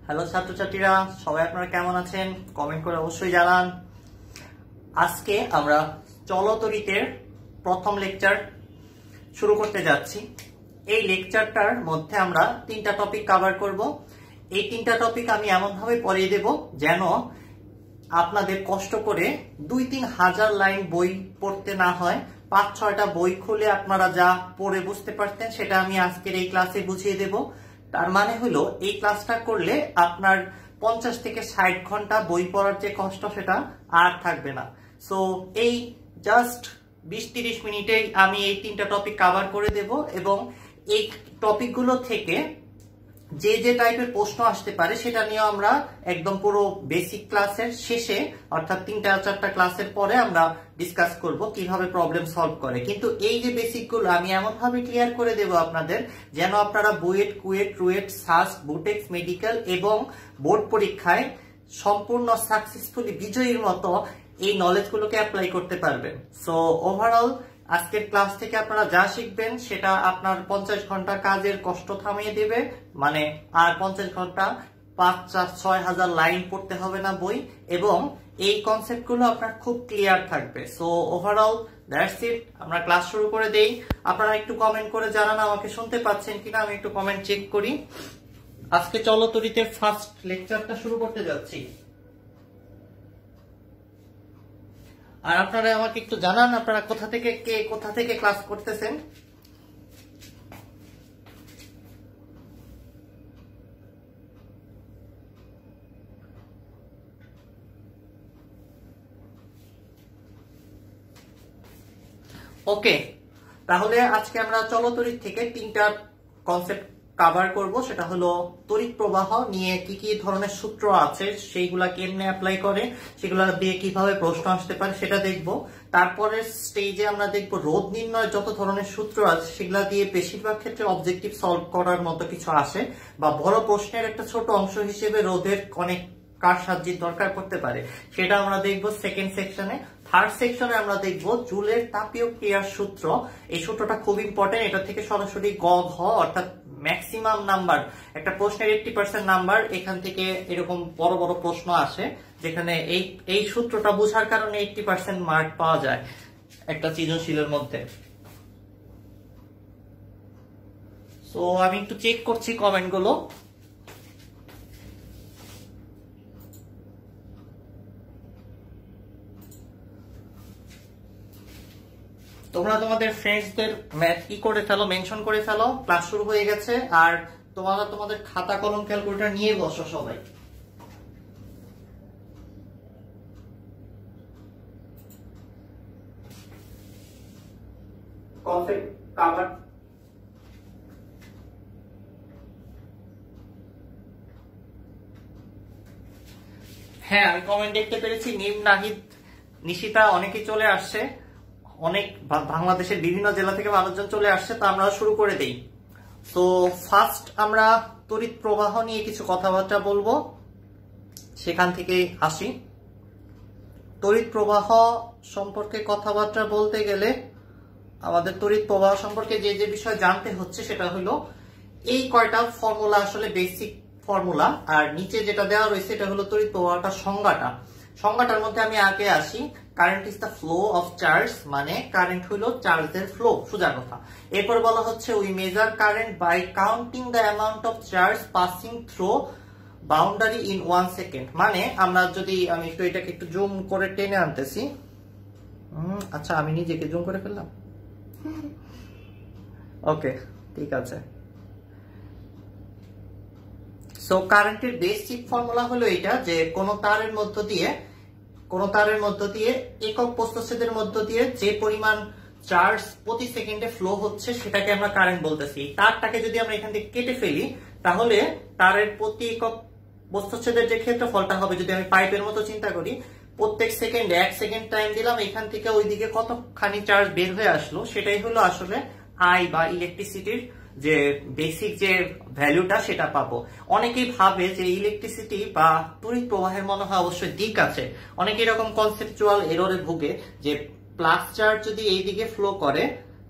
Hello ছাত্রছাত্রীরা, সবাই আপনারা কেমন আছেন? কমেন্ট করে অবশ্যই জানান। আজকে আমরা চলতরিতের প্রথম লেকচার শুরু করতে যাচ্ছি। এই লেকচারটার মধ্যে আমরা 3টা টপিক কভার করব। এই 3টা টপিক আমি এমনভাবে পড়িয়ে দেব যেন আপনাদের কষ্ট করে 2-3 হাজার লাইন বই পড়তে না হয়। 5-6টা বই খুলে আপনারা যা পড়ে বুঝতে পারতেন সেটা আমি আজকের এই ক্লাসে বুঝিয়ে দেব। তার মানে হলো এই ক্লাসটা করলে আপনার 50 থেকে 60 ঘন্টা বই পড়ার যে কষ্ট সেটা আর থাকবে না। সো এই জাস্ট 20-30 মিনিটেই আমি এই 3টা টপিক কভার করে দেব এবং এই টপিকগুলো থেকে যে যে টাইপের প্রশ্ন আসতে পারে সেটা নিয়ে আমরা একদম পুরো বেসিক ক্লাসের শেষে অর্থাৎ 3-4টা ক্লাসের পরে আমরা ডিসকাস করব কিভাবে প্রবলেম সলভ করে। কিন্তু এই যে বেসিক গুলো আমি এমন ভাবে ক্লিয়ার করে দেব আপনাদের যেন আপনারা বুয়েট, কুয়েট, রুয়েট, সাস, বুটেক্স, মেডিকেল এবং বোর্ড পরীক্ষায় সম্পূর্ণ সাকসেসফুলি বিজয়ীর মতো এই নলেজ গুলোকে অ্যাপ্লাই করতে পারবেন। সো ওভারঅল আজকের ক্লাস থেকে আপনারা যা শিখবেন সেটা আপনার 50 ঘন্টা কাজের কষ্ট থামিয়ে দেবে। মানে আর 50 ঘন্টা 5-6 হাজার লাইন পড়তে হবে না বই, এবং এই কনসেপ্ট গুলো আপনার খুব ক্লিয়ার থাকবে। So overall that's it. আমরা ক্লাস শুরু করে দেই। আপনারা একটু কমেন্ট করে জানান আমাকে শুনতে পাচ্ছেন কিনা, আমি একটু কমেন্ট চেক করি। আজকে চলতরিতে ফার্স্ট লেকচারটা শুরু করতে যাচ্ছি। আর আপনারা আমাকে একটু জানান আপনারা কোথা থেকে ক্লাস করতেছেন। ওকে, তাহলে আজকে আমরা চলতরিৎ থেকে 3টা কনসেপ্ট কভার করব। সেটা হলো তড়িৎ প্রবাহ নিয়ে কি কি ধরনের সূত্র আছে, সেইগুলা কেমনে অ্যাপ্লাই করে, সেগুলা দিয়ে কিভাবে প্রশ্ন আসতে পারে সেটা দেখব। তারপরে স্টেজে আমরা দেখব রোধ নির্ণয় যত ধরনের সূত্র আছে সেগুলা দিয়ে বেশিরভাগ ক্ষেত্রে অবজেক্টিভ সলভ করার মতো কিছু আসে, বা বড় প্রশ্নের একটা ছোট অংশ হিসেবে রোধের অনেক কারসাজির দরকার পড়তে পারে, সেটা আমরা দেখব সেকেন্ড সেকশনে। থার্ড সেকশনে আমরা দেখব জুলের তাপীয় ক্রিয়ার সূত্র। এই সূত্রটা খুব ইম্পর্টেন্ট। এটা থেকে সরাসরি গ ঘ অর্থাৎ ম্যাক্সিমাম নাম্বার, একটা প্রশ্নের 80% নাম্বার এখান থেকে এরকম বড় বড় প্রশ্ন আসে যেখানে এই সূত্রটা বোঝার কারণে 80% মার্ক পাওয়া যায় একটা সৃজনশীলের মধ্যে। সো আমি একটু চেক করছি কমেন্ট গুলো। তোমরা তোমাদের ফ্রেন্ডসদের কি করে ফেলো, মেনশন করে ফেলো। ক্লাস শুরু হয়ে গেছে আর তোমরা তোমাদের খাতা কলম ক্যালকুলেটর নিয়ে বসো সবাই। Concept cover. হ্যাঁ, আমি কমেন্ট দেখতে পেরেছি। নিম, নাহিদ, নিশিতা অনেকেই চলে আসছে। অনেক বাংলাদেশের বিভিন্ন জেলা থেকে মানুষজন চলে আসছে, তো আমরা শুরু করে দেই। তো ফার্স্ট আমরা তড়িৎ প্রবাহ নিয়ে কিছু কথাবার্তা বলবো, সেখান থেকে আসি। তড়িৎ প্রবাহ সম্পর্কে কথাবার্তা বলতে গেলে আমাদের তড়িৎ প্রবাহ সম্পর্কে যে যে বিষয় জানতে হচ্ছে সেটা হলো এই কয়টা ফর্মুলা আসলে বেসিক ফর্মুলা, আর নিচে যেটা দেওয়া রয়েছে এটা হলো তড়িৎ প্রবাহটার সংজ্ঞাটার মধ্যে আমি আগে আসি। Current is the flow of charge, মানে কারেন্ট হলো চার্জের ফ্লো, সোজা কথা। এরপর বলা হচ্ছে we measure current by counting the amount of charge passing through boundary in 1 second. মানে আমরা যদি আমি একটু এটাকে একটু জুম করে টেনে আনতেছি। আচ্ছা, আমি নিজেকে জুম করে ফেললাম। ওকে, ঠিক আছে। সো কারেন্টের বেসিক ফর্মুলা হলো এটা, যে কোন তারের মধ্য দিয়ে একক প্রস্থচ্ছেদের মধ্য দিয়ে যে পরিমাণ চার্জ প্রতি সেকেন্ডে ফ্লো হচ্ছে সেটাকে আমরা কারেন্ট বলতেছি। তারটাকে যদি আমরা এখান থেকে কেটে ফেলি তাহলে তারের প্রতি একক প্রস্থচ্ছেদের যে ক্ষেত্রফলটা হবে, যদি আমি পাইপের মতো চিন্তা করি, প্রত্যেক সেকেন্ডে 1 সেকেন্ড টাইম দিলাম, এখান থেকে ওইদিকে কতখানি চার্জ বের হয়ে আসলো, সেটাই হলো আসলে আই বা ইলেকট্রিসিটির যে বেসিক যে ভ্যালুটা সেটা পাবো। অনেকেই ভাবে যে ইলেকট্রিসিটি বা তড়িৎ প্রবাহের মনে হয় অবশ্যই দিক আছে। অনেকে এরকম কনসেপচুয়াল এররে ভুগে যে প্লাস চার্জ যদি এইদিকে ফ্লো করে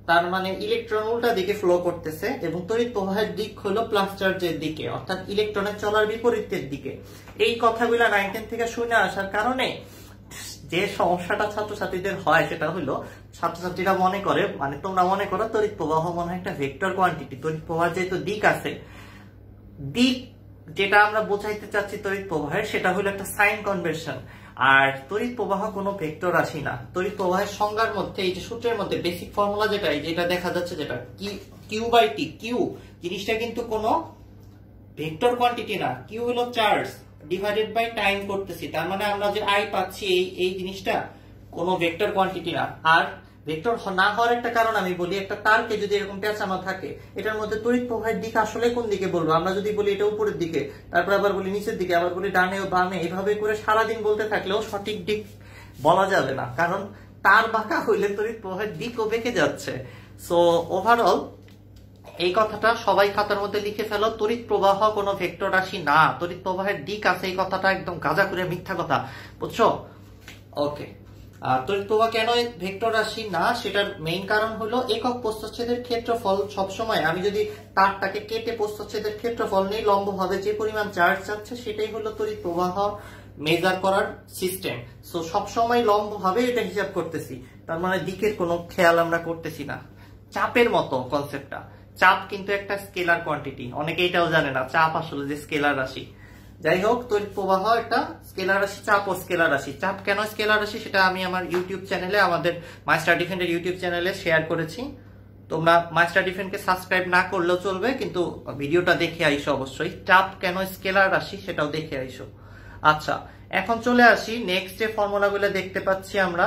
তার মানে ইলেকট্রন উল্টা দিকে ফ্লো করতেছে এবং তড়িৎ প্রবাহের দিক হলো প্লাস চার্জের দিকে, অর্থাৎ ইলেকট্রনের চলার বিপরীতের দিকে। এই কথাগুলো 9-10 থেকে শুনে আসার কারণে যে সমস্যাটা ছাত্রছাত্রীদের হয় সেটা হলো ছাত্রছাত্রীরা মনে করে, মানে তোমরা মনে করো তড়িৎ প্রবাহ মনে হয় একটা ভেক্টর কোয়ান্টিটি। তড়িৎ প্রবাহ যেহেতু দিক আছে, দিক যেটা আমরা বোঝাইতে চাচ্ছি তড়িৎ প্রবাহের, সেটা হলো একটা সাইন কনভেনশন। আর তড়িৎ প্রবাহ কোনো ভেক্টর রাশি না। তড়িৎ প্রবাহের সংজ্ঞার মধ্যে এই যে সূত্রের মধ্যে বেসিক ফর্মুলা যেটা দেখা যাচ্ছে, যেটা কিউ বাই টি, কিউ জিনিসটা কিন্তু কোনো ভেক্টর কোয়ান্টিটি না। কিউ হলো চার্জ ডিভাইডেড বাই টাইম করতেছি, তার মানে আমরা যে আই পাচ্ছি এই জিনিসটা কোনো ভেক্টর কোয়ান্টিটি না। আর ভেক্টর না হওয়ার একটা কারণ আমি বলি, একটা তারকে যদি এরকম পেঁচানো থাকে, এটার মধ্যে তড়িৎ প্রবাহের দিক আসলে কোন দিকে বলবো? আমরা যদি বলি এটা উপরের দিকে, তারপর আবার বলি নিচের দিকে, আবার বলি ডানে ও বামে, এভাবে করে সারাদিন বলতে থাকলেও সঠিক দিক বলা যাবে না, কারণ তার বাঁকা হইলে তড়িৎ প্রবাহের দিকও বেঁকে যাচ্ছে। সো ওভারঅল এই কথাটা সবাই খাতার মধ্যে লিখে ফেলো, তড়িৎ প্রবাহ কোনো ভেক্টর রাশি না, তড়িৎ প্রবাহের দিক আছে, এই কথাটা একদম গাঁজা করে মিথ্যা কথা, বুঝছো? ওকে। তড়িৎ প্রবাহ কেন ভেক্টর রাশি না, সেটার মেইন কারণ হলো একক প্রস্থচ্ছেদের ক্ষেত্রফল সবসময়, আমি যদি তারটাকে কেটে প্রস্থচ্ছেদের ক্ষেত্রফল নেই লম্বভাবে যে পরিমাণ চার্জ যাচ্ছে, সেটাই হলো তড়িৎ প্রবাহ মেজার করার সিস্টেম। সো সবসময় লম্বভাবে এটা হিসাব করতেছি, তার মানে দিকের কোনো খেয়াল আমরা করতেছি না। চাপের মতো কনসেপ্টটা, চাপ কিন্তু একটা স্কেলার কোয়ান্টিটি, অনেকে এটাও জানে না চাপ আসলে যে স্কেলার রাশি। যাই হোক, তড়িৎ প্রবাহ একটা স্কেলার রাশি, চাপ ও স্কেলার রাশি। চাপ কেন স্কেলার রাশি সেটা আমি আমার ইউটিউব চ্যানেলে, আমাদের মাই স্টাডি ডিফেন্ডের ইউটিউব চ্যানেলে শেয়ার করেছি। তোমরা মাই স্টাডি ডিফেন্ডকে সাবস্ক্রাইব না করলেও চলবে, কিন্তু ভিডিওটা দেখে আইসো অবশ্যই। চাপ কেন স্কেলার রাশি সেটাও দেখে আইসো। আচ্ছা, এখন চলে আসি নেক্সট যে ফর্মুলাগুলো দেখতে পাচ্ছি আমরা।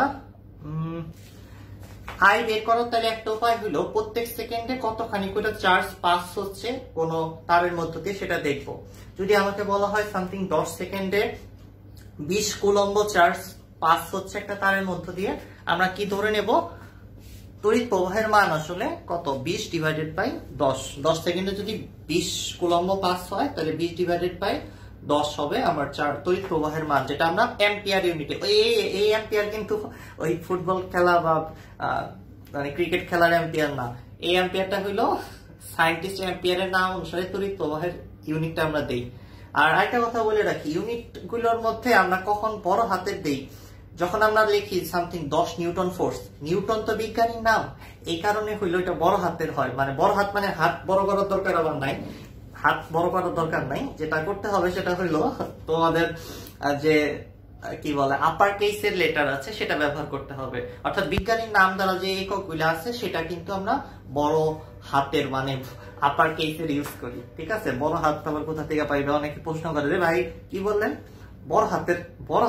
আই বের করার তাহলে একটা উপায় হলো প্রত্যেক সেকেন্ডে কতখানি করে চার্জ পাস হচ্ছে কোন তারের মধ্য দিয়ে, সেটা দেখবো। যদি আমাকে বলা হয় সামথিং 10 সেকেন্ডে 20 কুলম্ব চার্জ পাস হচ্ছে একটা তারের মধ্য দিয়ে, আমরা কি ধরে নেব? তড়িৎ প্রবাহের মান আসলে কত? 20 ডিভাইডেড বাই 10। 10 সেকেন্ডে যদি 20 কুলম্ব পাস হয়, তাহলে 20 ডিভাইডেড বাই 10 হবে আমার তড়িৎ প্রবাহের মান, যেটা আমরা অ্যাম্পিয়ার ইউনিটে। এই অ্যাম্পিয়ার কিন্তু ওই ফুটবল খেলা বা মানে ক্রিকেট খেলার অ্যাম্পিয়ার না। এই অ্যাম্পিয়ারটা হইলো সায়েন্টিস্ট অ্যাম্পিয়ারের নাম অনুসারে তড়িৎ প্রবাহের ইউনিটটা আমরা দেই। আর একটা কথা বলে রাখি, ইউনিট গুলোর মধ্যে আমরা কখন বড় হাতের দেই? যখন আমরা লিখি সামথিং 10 নিউটন ফোর্স। নিউটন তো বিজ্ঞানীর নাম, এই কারণে হইলো এটা বড় হাতের হয়। মানে বড় হাত মানে হাত বড় করার দরকার আবার নাই, হাত বড় করার দরকার নাই। যেটা করতে হবে সেটা হইলো তোমাদের যে কি বলে আপার কেসের লেটার আছে সেটা ব্যবহার করতে হবে, অর্থাৎ বিজ্ঞানীর নাম দ্বারা যে এককগুলো আছে সেটা কিন্তু আমরা বড় হাতের মানে আপার কেসের ইউজ করি। ঠিক আছে, বড় হাত আবার কোথা থেকে পাইবে? অনেকে প্রশ্ন করে যে ভাই কি বললেন, বড় হাতের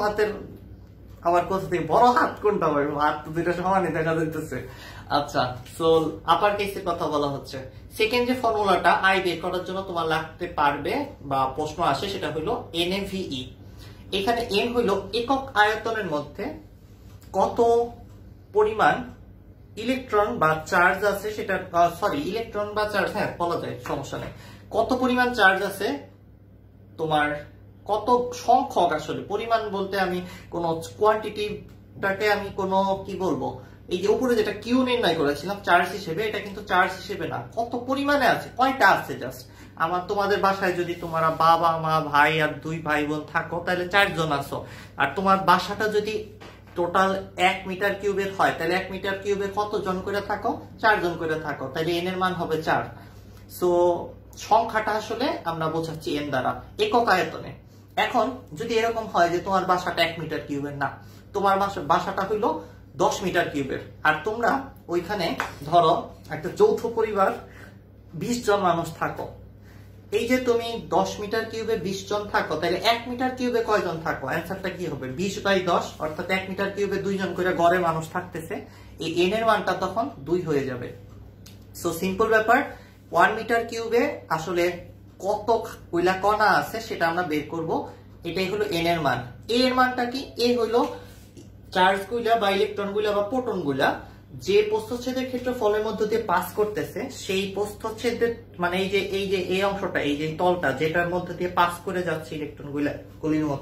আবার কোথা থেকে? বড় হাত কোনটা? হাত তো দুইটা সমানই দেখা যাইতেছে। আচ্ছা, সো আপার কেসের কথা বলা হচ্ছে। সেকেন্ড যে ফর্মুলাটা আই বের করার জন্য তোমার লাগতে পারবে বা প্রশ্ন আসে, সেটা হলো NAVE। এখানে এন হইল একক আয়তনের মধ্যে কত পরিমাণ ইলেকট্রন বা চার্জ আছে, সেটা ইলেকট্রন বা চার্জ, হ্যাঁ বলা যায়, সমস্যা নেই। কত পরিমাণ চার্জ আছে তোমার, কত সংখ্যক, আসলে পরিমাণ বলতে আমি কোন কোয়ান্টিটিটাকে আমি কোন কি বলবো, এই যে উপরে যেটা কিউ নির্ণয় করেছিলাম চার্জ হিসেবে, এটা কিন্তু চার্জ হিসেবে না, কত পরিমাণে আছে, কয়টা আছে জাস্ট। আমার তোমাদের বাসায় যদি তোমরা বাবা মা ভাই আর 2 ভাই বোন থাকো, তাহলে 4 জন আছো। আর তোমার বাসাটা যদি টোটাল 1 মিটার কিউবের হয়, তাহলে 1 মিটার কিউবে কত জন করে থাকো? 4 জন করে থাকো, তাহলে এন এর মান হবে 4। সো সংখ্যাটা আসলে আমরা বোঝাচ্ছি এন দ্বারা একক আয়তনে। এখন যদি এরকম হয় যে তোমার বাসাটা 1 মিটার কিউবের না, তোমার বাসাটা হইলো 10 মিটার কিউবের, আর তোমরা ওইখানে ধরো একটা যৌথ পরিবার 20 জন মানুষ থাকো। এই যে তুমি 10 মিটার কিউবে 20 জন থাকো, তাহলে 1 মিটার কিউবে কয়জন থাকো? অ্যান্সারটা কি হবে? 20/10, অর্থাৎ 1 মিটার কিউবে 2 জন করে গড়ে মানুষ থাকতেছে। এই এন এর মানটা তখন 2 হয়ে যাবে। সো সিম্পল ব্যাপার, 1 মিটার কিউবে আসলে কত কয়লা কণা আছে সেটা আমরা বের করব। এটাই হলো এন এর মান। এ এর মানটা কি? এ হলো চার্জ গুলা বা ইলেকট্রন গুলা বা প্রোটন গুলা যে প্রস্থচ্ছেদের ক্ষেত্রফলের মধ্য দিয়ে পাস করতেছে, সেই প্রস্থচ্ছেদের মানে এই অংশটা, এই যে তলটা যেটার মধ্যে দিয়ে পাস করে যাচ্ছে ইলেকট্রন গুলির মতো,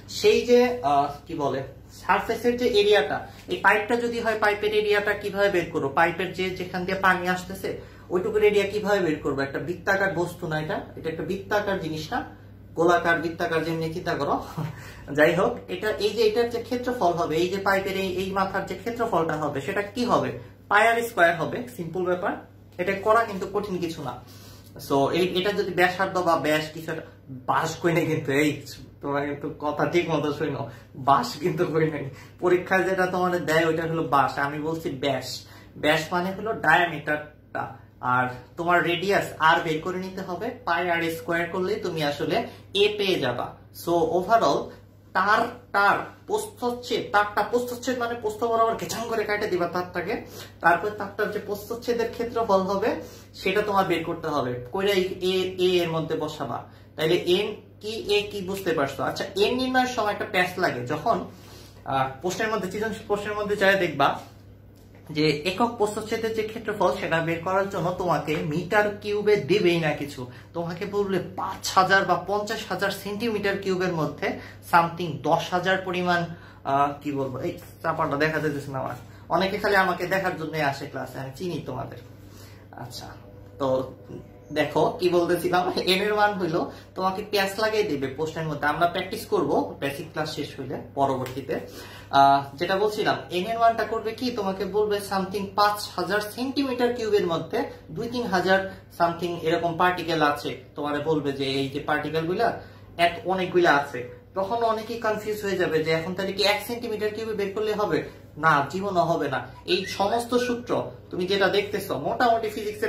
সেই যে কি বলে সারফেসের যে এরিয়াটা, এই পাইপটা যদি হয় পাইপের এরিয়াটা কিভাবে বের করবো, পাইপের যে যেখান দিয়ে পানি আসতেছে ওইটুকুর এরিয়া কিভাবে বের করবো? একটা বৃত্তাকার বস্তু না এটা, এটা একটা বৃত্তাকার জিনিস না, গোলাকার বৃত্তাকার যেমনি চিন্তা করো। যাই হোক, এটা এই যে এটার যে ক্ষেত্রফল হবে, এই যে পাইপের এই মাথার যে ক্ষেত্রফলটা হবে সেটা কি হবে? পাই আর স্কয়ার হবে। সিম্পল ব্যাপার, এটা করা কিন্তু কঠিন কিছু না। সো এটা যদি ব্যাসার্ধ বা ব্যাস কিছু একটা, বাস কই নাই কিন্তু, এই তোমার কিন্তু কথা ঠিক মতো শুনো, বাস কিন্তু কই নাই। পরীক্ষায় যেটা তোমাদের দেয় ওইটা হলো বাস, আমি বলছি ব্যাস। ব্যাস মানে হলো ডায়ামিটারটা, আর তোমার রেডিয়াস আর বের করে নিতে হবে, পাই আর স্কয়ার করলে তুমি আসলে এ পেয়ে যাবা। সো ওভারঅল তার প্রস্থচ্ছেদ, তারটা প্রস্থচ্ছেদ মানে প্রস্থ বরাবর গেছাং করে কাটে দিবা তারটাকে, তারপর তারটার যে প্রস্থচ্ছেদের ক্ষেত্রফল হবে সেটা তোমার বের করতে হবে, কইরা এ এর মধ্যে বসাবা। তাইলে এন কি এ কি বুঝতে পারছো? আচ্ছা, এন নির্ণয়ের সময় একটা প্যাচ লাগে, যখন প্রশ্নের মধ্যে সৃজনশীল প্রশ্নের মধ্যে যায় দেখবা যে একক প্রস্থচ্ছেদের যে ক্ষেত্রফল সেটা বের করার জন্য তোমাকে মিটার কিউবে দিবেই না কিছু, তোমাকে বললে 5000 বা 50,000 সেন্টিমিটার কিউবের মধ্যে সামথিং 10,000 পরিমাণ কি বলবো, এই চাপাটা দেখা যাচ্ছে না আমার, অনেকে খালি আমাকে দেখার জন্য আসে ক্লাসে, আমি চিনি তোমাদের। আচ্ছা, তো দেখো কি বলতেছিলাম, এন এর মান হইলো তোমাকে প্যাচ লাগিয়ে দিবে প্রশ্নের মধ্যে, আমরা প্র্যাকটিস করব বেসিক ক্লাস শেষ হইলে পরবর্তীতে। যেটা বলছিলাম, এন এর মানটা করবে কি, তোমাকে বলবে সামথিং 5000 সেন্টিমিটার কিউবের মধ্যে 2-3 হাজার সামথিং এরকম পার্টিকেল আছে, তোমার বলবে যে এই যে পার্টিকেল গুলা অনেকগুলা আছে। তখন অনেকেই কনফিউজ হয়ে যাবে যে এখন তাহলে কি 1 সেন্টিমিটার কিউবে বের করলে হবে? না, জীবনও হবে না। এই সমস্ত সূত্র তুমি যেটা দেখতেছো মোটামুটি ফিজিক্সের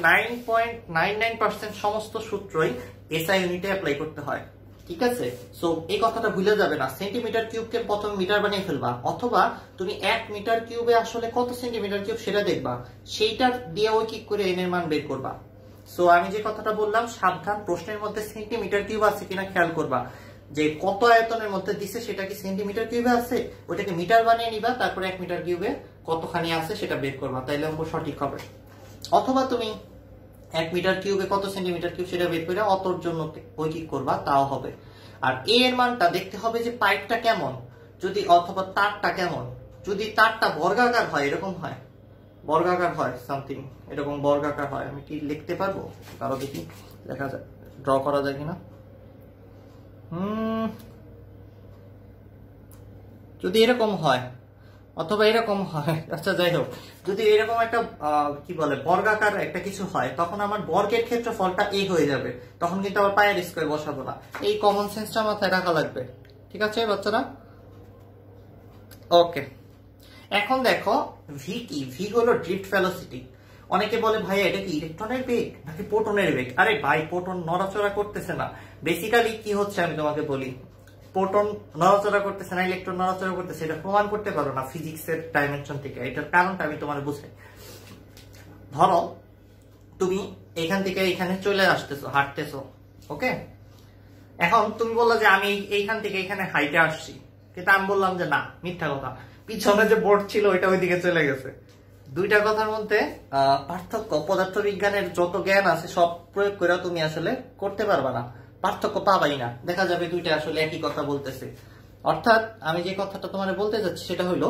99.99% সমস্ত সূত্রই এসআই ইউনিটে অ্যাপ্লাই করতে হয়, ঠিক আছে? সো এই কথাটা ভুলে যাবে না, সেন্টিমিটার কিউবকে প্রথম মিটার বানিয়ে ফেলবা, অথবা তুমি 1 মিটার কিউবে আসলে কত সেন্টিমিটার কিউব সেটা দেখবা, সেইটা দিয়ে ওই কিক করে এন এর মান বের করবা। সো আমি যে কথাটা বললাম, সাবধান, প্রশ্নের মধ্যে সেন্টিমিটার কিউব আছে কিনা খেয়াল করবা, যে কত আয়তনের মধ্যে দিছে সেটা কি সেন্টিমিটার কিউবে আছে, ওটাকে মিটার বানিয়ে নিবা, তারপরে 1 মিটার কিউবে কতখানি আছে সেটা বের করবা, তাইলে অঙ্ক সঠিক হবে। অথবা তুমি 1 মিটার কিউবে কত সেন্টিমিটার কিউব সেটা বের করে অতর জন্য ওই কি করবা, তাও হবে। আর এ এর মানটা দেখতে হবে যে পাইপটা কেমন, যদি অথবা তারটা কেমন, যদি তারটা বর্গাকার হয়, এরকম হয়, বর্গাকার হয় সামথিং এরকম বর্গাকার হয়, আমি কি লিখতে পারবো? কারো দেখি দেখা যায়, ড্র করা যায় কিনা। যদি এরকম হয় অথবা এরকম হয়, আচ্ছা যাই হোক, যদি এরকম একটা কি বলে বর্গাকার একটা কিছু হয়, তখন আমার বর্গের ক্ষেত্রফলটা এ হয়ে যাবে, তখন কিন্তু আবার পায়ের স্কয়ার বসাবো না। এই কমন সেন্সটা মাথায় রাখা লাগবে, ঠিক আছে বাচ্চারা? ওকে, এখন দেখো ভি কি, ভি হলো ড্রিফট ভেলোসিটি। অনেকে বলে ভাই এটা কি ইলেকট্রনের বেগ নাকি প্রোটনের বেগ? আরে ভাই, প্রোটন নড়াচড়া করতেছে না, বেসিক্যালি কি হচ্ছে আমি তোমাকে বলি, প্রোটন নড়াচড়া করতেছে না, ইলেকট্রন নড়াচড়া করতেছে, এটা প্রমাণ করতে পারো না ফিজিক্সের ডাইমেনশন থেকে। এটার কারণটা আমি তোমার বুঝাই। ধরো তুমি এখান থেকে এখানে চলে আসতেছো, হাঁটতেছো, ওকে? এখন তুমি বললা যে আমি এইখান থেকে এখানে হাইটে আসছি, কিন্তু আমি বললাম যে না, মিথ্যা কথা, পিছনে যে বোর্ড ছিল ওইটা ওইদিকে চলে গেছে। দুইটা কথার মধ্যে পার্থক্য, পদার্থবিজ্ঞানের যত জ্ঞান আছে সব প্রয়োগ করে তুমি আসলে করতে পারবা না, পার্থক্য পাবাই না, দেখা যাবে দুইটা আসলে একই কথা বলতেছে। অর্থাৎ আমি যে কথাটা তোমার বলতে যাচ্ছি সেটা হলো,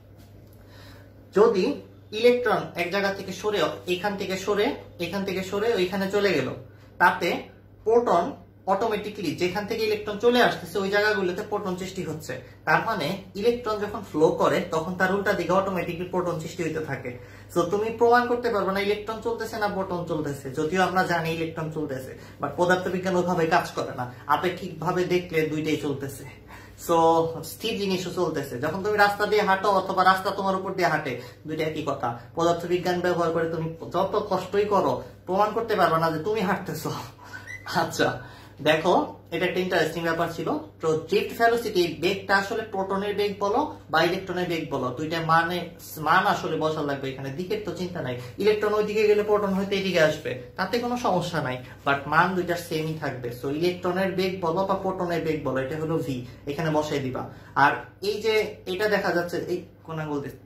যদি ইলেকট্রন এক জায়গা থেকে সরে, এখান থেকে সরে ওইখানে চলে গেল, তাতে প্রোটন অটোমেটিক্যালি যেখান থেকে ইলেকট্রন চলে আসতেছে ওই জায়গাগুলোতে প্রোটন সৃষ্টি হচ্ছে। তার মানে ইলেকট্রন যখন ফ্লো করে তখন তার উল্টা দিকে অটোমেটিক্যালি প্রোটন সৃষ্টি হতে থাকে। সো তুমি প্রমাণ করতে পারবে না ইলেকট্রন চলতেছে না প্রোটন চলতেছে, যদিও আমরা জানি ইলেকট্রন চলতেছে, বাট পদার্থবিজ্ঞান ওইভাবে কাজ করে না, আপেক্ষিক ভাবে দেখলে দুইটাই চলতেছে। সো স্থির জিনিসও চলতেছে, যখন তুমি রাস্তা দিয়ে হাঁটো অথবা রাস্তা তোমার উপর দিয়ে হাঁটে, দুইটা একই কথা। পদার্থবিজ্ঞান ব্যবহার করে তুমি যত কষ্টই করো প্রমাণ করতে পারবে না যে তুমি হাঁটতেছো। আচ্ছা দেখো, এটা একটা ইন্টারেস্টিং ব্যাপার ছিল। তো ড্রিফট ভেলোসিটি, বেগটা আসলে প্রোটনের বেগ বলো বা ইলেকট্রনের বেগ বলো, দুইটা মান আসলে বসা লাগবে এখানে, দিকের তো চিন্তা নাই, ইলেকট্রন ওইদিকে গেলে প্রোটন হয়তো এদিকে আসবে, তাতে কোনো সমস্যা নাই, বাট মান দুইটা সেমই থাকবে। সো ইলেকট্রনের বেগ বলো বা প্রোটনের বেগ বলো, এটা হলো ভি, এখানে বসাই দিবা। আর এই যে এটা দেখা যাচ্ছে, এই কোন আঙ্গুল দিচ্ছে,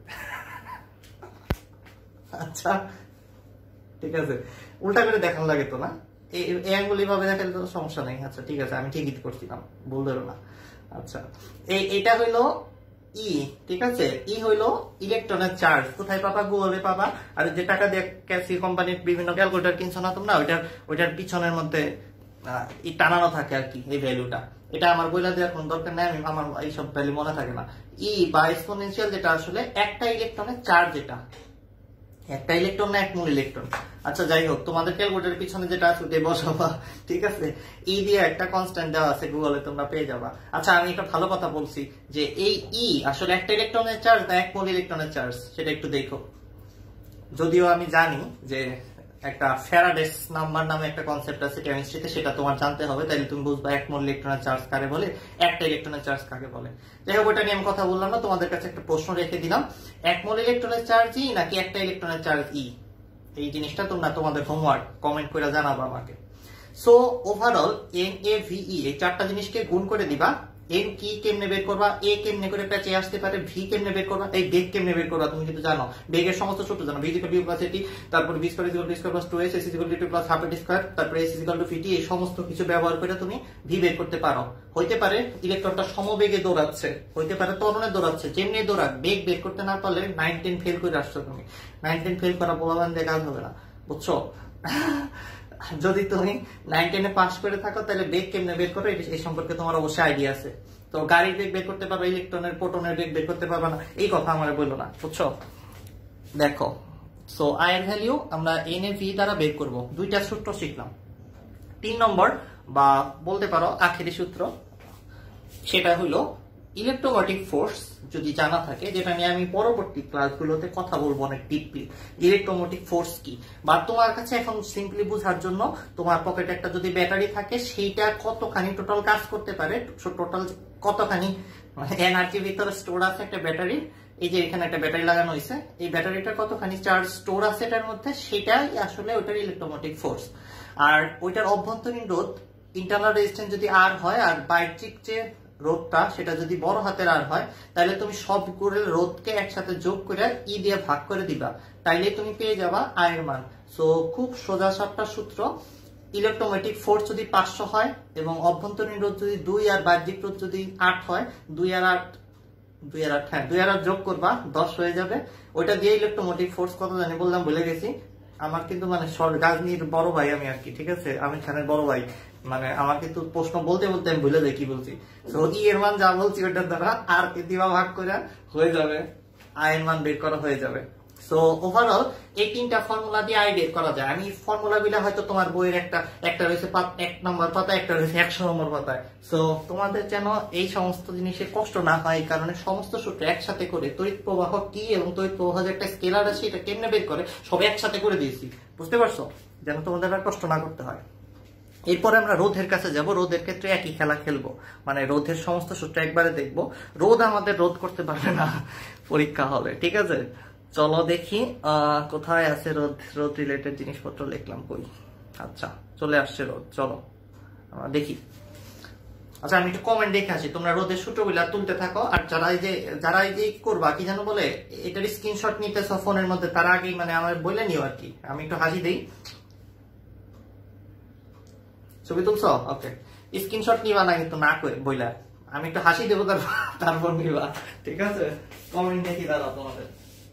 আচ্ছা ঠিক আছে, উল্টা করে দেখানো লাগে তো না, এই আঙ্গুলি ভাবে দেখালে তো সমস্যা নেই। আচ্ছা ঠিক আছে, আমি ঠিকই করছিলাম, ভুল ধরো না। আচ্ছা, এটা হইলো ই, ঠিক আছে। ই হইলো ইলেকট্রনের চার্জ। কোথায় পাবা? গুগলে পাবা। আর যে টাকা দিয়ে ক্যাসি কোম্পানির বিভিন্ন ক্যালকুলেটর কিনছো না তোমরা, ওইটার পিছনের মধ্যে টানানো থাকে আর কি এই ভ্যালুটা। এটা আমার বইলা দেওয়ার কোন দরকার নাই, আমার এইসব ভ্যালু মনে থাকে না। ই বা এক্সপোনেনশিয়াল, যেটা আসলে একটা ইলেকট্রনের চার্জ, এটা একটা ইলেকট্রন না 1 মোল ইলেকট্রন। আচ্ছা যাই হোক, তোমাদের ক্যালকুলেটরের পিছনে যেটা আছে ওটাই বসাবা, ঠিক আছে। ই দিয়ে একটা কনস্ট্যান্ট দেওয়া আছে, গুগলে তোমরা পেয়ে যাবা। আচ্ছা, আমি একটা ভালো কথা বলছি যে এই ই আসলে একটা ইলেকট্রনের চার্জ না 1 মোল ইলেকট্রনের চার্জ, সেটা একটু দেখো। যদিও আমি জানি যে একটা ফ্যারাডেস নাম্বার নামে একটা কনসেপ্ট আছে কেমিস্ট্রিতে, সেটা তোমার জানতে হবে, তাহলে তুমি বুঝবা 1 মোল ইলেকট্রনের চার্জ কাকে বলে, একটা ইলেকট্রনের চার্জ কাকে বলে। যাই হোক, ওটা নিয়ে আমি কথা বললাম না, তোমাদের কাছে একটা প্রশ্ন রেখে দিলাম, 1 মোল ইলেকট্রনের চার্জ ই নাকি একটা ইলেকট্রনের চার্জ ই? এই জিনিসটা তোমরা তোমাদের হোমওয়ার্ক কমেন্ট করে জানাবা আমাকে। সো ওভারঅল NaVe এই চারটা জিনিসকে গুণ করে দিবা। এন কি কেমনে বের করবা, এ কেমনে করে প্যাচে আসতে পারে, ভি কেমনে বের করবা, এই বেগ কেমনে বের করবা তুমি কিন্তু জানো, বেগের সমস্ত সূত্র জানো, v = u + at, তারপর v² = v² + 2s, s = t + ½ at², তারপর s = vt, এই সমস্ত কিছু ব্যবহার করে তুমি ভি বের করতে পারো। হইতে পারে ইলেকট্রনটা সমবেগে দৌড়াচ্ছে, হইতে পারে ত্বরণে দৌড়াচ্ছে, যেমনি দৌড়াক বেগ বের করতে না পারলে 9-10 ফেল করে আসছো তুমি। 9-10 ফেল করা বলবান দিয়ে কাজ হবে না, বুঝছো? যদি তুমি 9-10 পাস করে থাকো, তাহলে বেগ কেমনে বের করো এই সম্পর্কে তোমার অবশ্যই আইডিয়া আছে। তো গাড়ির বেগ বের করতে পারবে, ইলেকট্রনের প্রোটনের বেগ বের করতে পারবে না, এই কথা আমার বললো না, বুঝছো? দেখো, সো আই এর ভ্যালু আমরা NaV দ্বারা বের করব। দুইটা সূত্র শিখলাম। 3 নম্বর বা বলতে পারো আখেরি সূত্র, সেটা হলো ইলেকট্রোমোটিভ ফোর্স যদি জানা থাকে, যেটা নিয়ে আমি পরবর্তী ক্লাসগুলোতে কথা বলবো অনেক ডিপলি। ইলেকট্রোমোটিভ ফোর্স কি, বা তোমার কাছে এখন সিম্পলি বোঝার জন্য, তোমার পকেটে একটা যদি ব্যাটারি থাকে, সেইটা কতখানি টোটাল কাজ করতে পারে, টোটাল কতখানি এনার্জি ভিতরে স্টোর আছে একটা ব্যাটারি। এই যে এখানে একটা ব্যাটারি লাগানো হয়েছে, এই ব্যাটারিটা কতখানি চার্জ স্টোর আছে এটার মধ্যে, সেটাই আসলে ওইটার ইলেকট্রোমোটিভ ফোর্স। আর ওইটার অভ্যন্তরীণ রোধ, ইন্টারনাল রেজিস্ট্যান্স যদি আর হয়, আর বাহ্যিক যে রোধটা সেটা যদি বড় হাতের আর হয়, তাহলে তুমি সবগুলো রোধকে একসাথে যোগ করে ই দিয়ে ভাগ করে দিবা, তাইলে তুমি পেয়ে যাবা আয়ের মান। সো খুব সোজা সাপটা সূত্র, ইলেকট্রোমোটিভ ফোর্স যদি 500 হয় এবং অভ্যন্তরীণ রোধ যদি 2 আর বাহ্যিক রোধ যদি 8 হয়, 2 আর 8 যোগ করবা 10 হয়ে যাবে। ওইটা দিয়ে ইলেকট্রোমোটিভ ফোর্স কত জানি বললাম, ভুলে গেছি। আমার কিন্তু মানে গাজনির বড় ভাই আমি আর কি, ঠিক আছে, আমির খানের বড় ভাই, মানে আমার কিন্তু প্রশ্ন বলতে বলতে আমি ভুলে যাই কি বলছি। তো ই এর মান যা বলছি ওটার দ্বারা আর কে দিবা ভাগ করে হয়ে যাবে, আয়ের মান বের করা হয়ে যাবে। সো ওভারঅল এই 3টা ফর্মুলা দিয়ে আই বের করা যায়। আমি ফর্মুলা গুলা হয়তো তোমার বইয়ের একটা রয়েছে 1 নম্বর পাতা, একটা রয়েছে 100 নম্বর পাতায়। সো তোমাদের যেন এই সমস্ত জিনিসে কষ্ট না হয়, এই কারণে সমস্ত সূত্র একসাথে করে, তড়িৎ প্রবাহ কি এবং তড়িৎ প্রবাহ যে একটা স্কেলার আছে এটা কেমনে বের করে, সব একসাথে করে দিয়েছি, বুঝতে পারছো, যেন তোমাদের আর কষ্ট না করতে হয়। এরপরে আমরা রোধের কাছে যাব। রোধের ক্ষেত্রে একই খেলা খেলবো, মানে রোধের সমস্ত সূত্র একবারে দেখবো। রোধ আমাদের রোধ করতে পারবে না পরীক্ষা হলে, ঠিক আছে। চলো দেখি কোথায় আছে রোধ, রোধ রিলেটেড জিনিসপত্র লিখলাম কই। আচ্ছা, চলে আসছে রোধ, চলো আমরা দেখি। আচ্ছা, আমি একটু কমেন্ট দেখে আসি, তোমরা রোধের সূত্রগুলা তুলতে থাকো। আর যারা এই যে করবা কি জানো বলে, এটার স্ক্রিনশট নিতেছো ফোনের মধ্যে, তার আগেই মানে আমার বলে নিও আর কি। আমি একটু হাসি দিই, ছবি তুলছো, ওকে। স্ক্রিনশট নিবা না কিন্তু, না কই বইলা, আমি একটু হাসি দেবো তারপর নিবা, ঠিক আছে। কমেন্ট দেখি দাঁড়াও তোমাদের।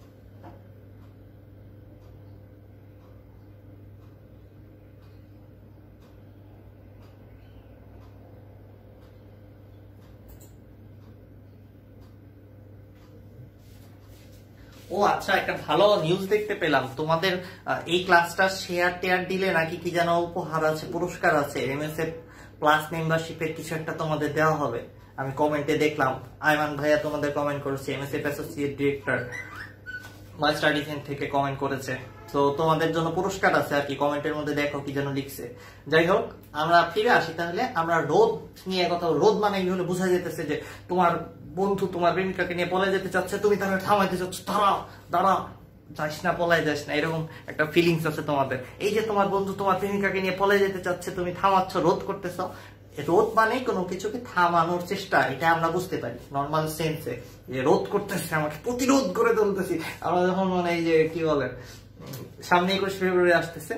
ও আচ্ছা, একটা ভালো নিউজ দেখতে পেলাম, তোমাদের এই ক্লাসটা শেয়ার টেয়ার দিলে নাকি কি যেন উপহার আছে, পুরস্কার আছে, MSF প্লাস মেম্বারশিপের কিছু একটা তোমাদের দেওয়া হবে। আমি কমেন্টে দেখলাম, আইমান ভাইয়া তোমাদের কমেন্ট করেছে, MSF associate director my study থেকে কমেন্ট করেছে। তো তোমাদের জন্য পুরস্কার আছে আর কি, কমেন্টের মধ্যে দেখো কি যেন লিখছে। যাই হোক, আমরা ফিরে আসি তাহলে। আমরা রোধ নিয়ে কথা, রোধ মানে হলে বোঝা যেতেছে যে তোমার বন্ধু তোমার প্রেমিকাকে নিয়ে পলাই যেতে চাচ্ছে, তুমি তাহলে থামাইতে চাচ্ছ, দাঁড়া যাইস না, পলাই যাইস না, এরকম একটা ফিলিংস আছে তোমাদের। এই যে তোমার বন্ধু তোমার প্রেমিকাকে নিয়ে পলাই যেতে চাচ্ছে, তুমি থামাচ্ছ, রোধ করতেছ। রোধ মানে কোনো কিছুকে থামানোর চেষ্টা, এটা আমরা বুঝতে পারি নর্মাল সেন্সে, যে রোধ করতেছে, আমাকে প্রতিরোধ করে তুলতেছি। আমরা যখন মানে এই যে কি বলে, সামনে 21 ফেব্রুয়ারি আসতেছে,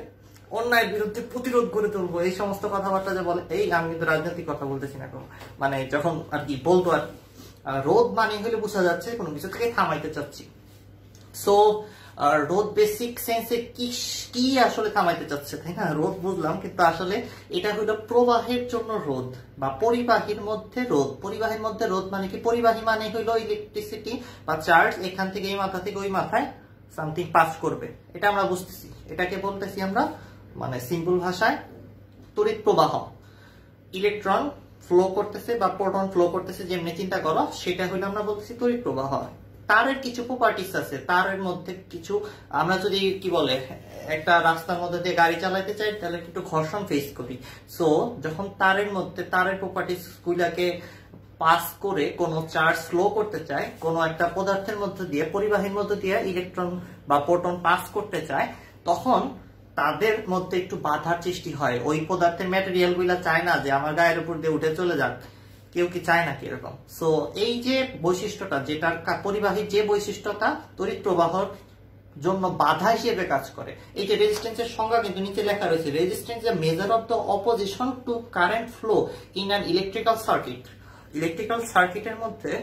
অন্যায়ের বিরুদ্ধে প্রতিরোধ করে তুলবো, এই সমস্ত কথাবার্তা যে বলে, এই আমি কিন্তু রাজনৈতিক কথা বলতেছি না কোনো, মানে যখন আর কি বলতো আর কি, রোধ মানে হলে বোঝা যাচ্ছে কোনো কিছু থেকে থামাইতে চাচ্ছি। সো রোধ বেসিক সেন্সে কি আসলে থামাইতে চাচ্ছে, তাই না? রোধ বুঝলাম, কিন্তু আসলে এটা হলো প্রবাহের জন্য রোধ বা পরিবাহীর মধ্যে রোধ। পরিবাহীর মধ্যে রোধ মানে কি? পরিবাহী মানে হলো ইলেকট্রিসিটি বা চার্জ এখান থেকে এই মাথা থেকে ওই মাথায় সামথিং পাস করবে, এটা আমরা বুঝতেছি। এটাকে বলতেছি আমরা মানে সিম্পল ভাষায় তড়িৎ প্রবাহ। ইলেকট্রন ফ্লো করতেছে বা প্রোটন ফ্লো করতেছে, যেমনি চিন্তা করো, সেটা হলো আমরা বলতেছি তড়িৎ প্রবাহ। তারের কিছু প্রপার্টিস আছে, তারের মধ্যে কিছু, আমরা যদি কি বলে একটা রাস্তার মধ্যে দিয়ে গাড়ি চালাতে চাই তাহলে একটু ঘর্ষণ ফেস করি। সো যখন তারের মধ্যে তারের প্রপার্টিস গুলাকে পাস করে কোনো চার্জ স্লো করতে চায়, কোনো একটা পদার্থের মধ্যে দিয়ে, পরিবাহীর মধ্যে দিয়ে ইলেকট্রন বা প্রোটন পাস করতে চায়, তখন তাদের মধ্যে একটু বাধার সৃষ্টি হয়। ওই পদার্থের ম্যাটেরিয়াল গুলা চায় না যে আমার গায়ের উপর দিয়ে উঠে চলে যাক, কেউ কি চায় না কিরকম? সো এই যে বৈশিষ্ট্যটা, যেটার পরিবাহী যে বৈশিষ্ট্যটা তড়িৎ প্রবাহর জন্য বাধা হিসেবে কাজ করে, এই যে রেজিস্ট্যান্সের সংজ্ঞা কিন্তু নিচে লেখা রয়েছে, resistance a measure of the opposition to current flow in an electrical circuit. Electrical সার্কিটের মধ্যে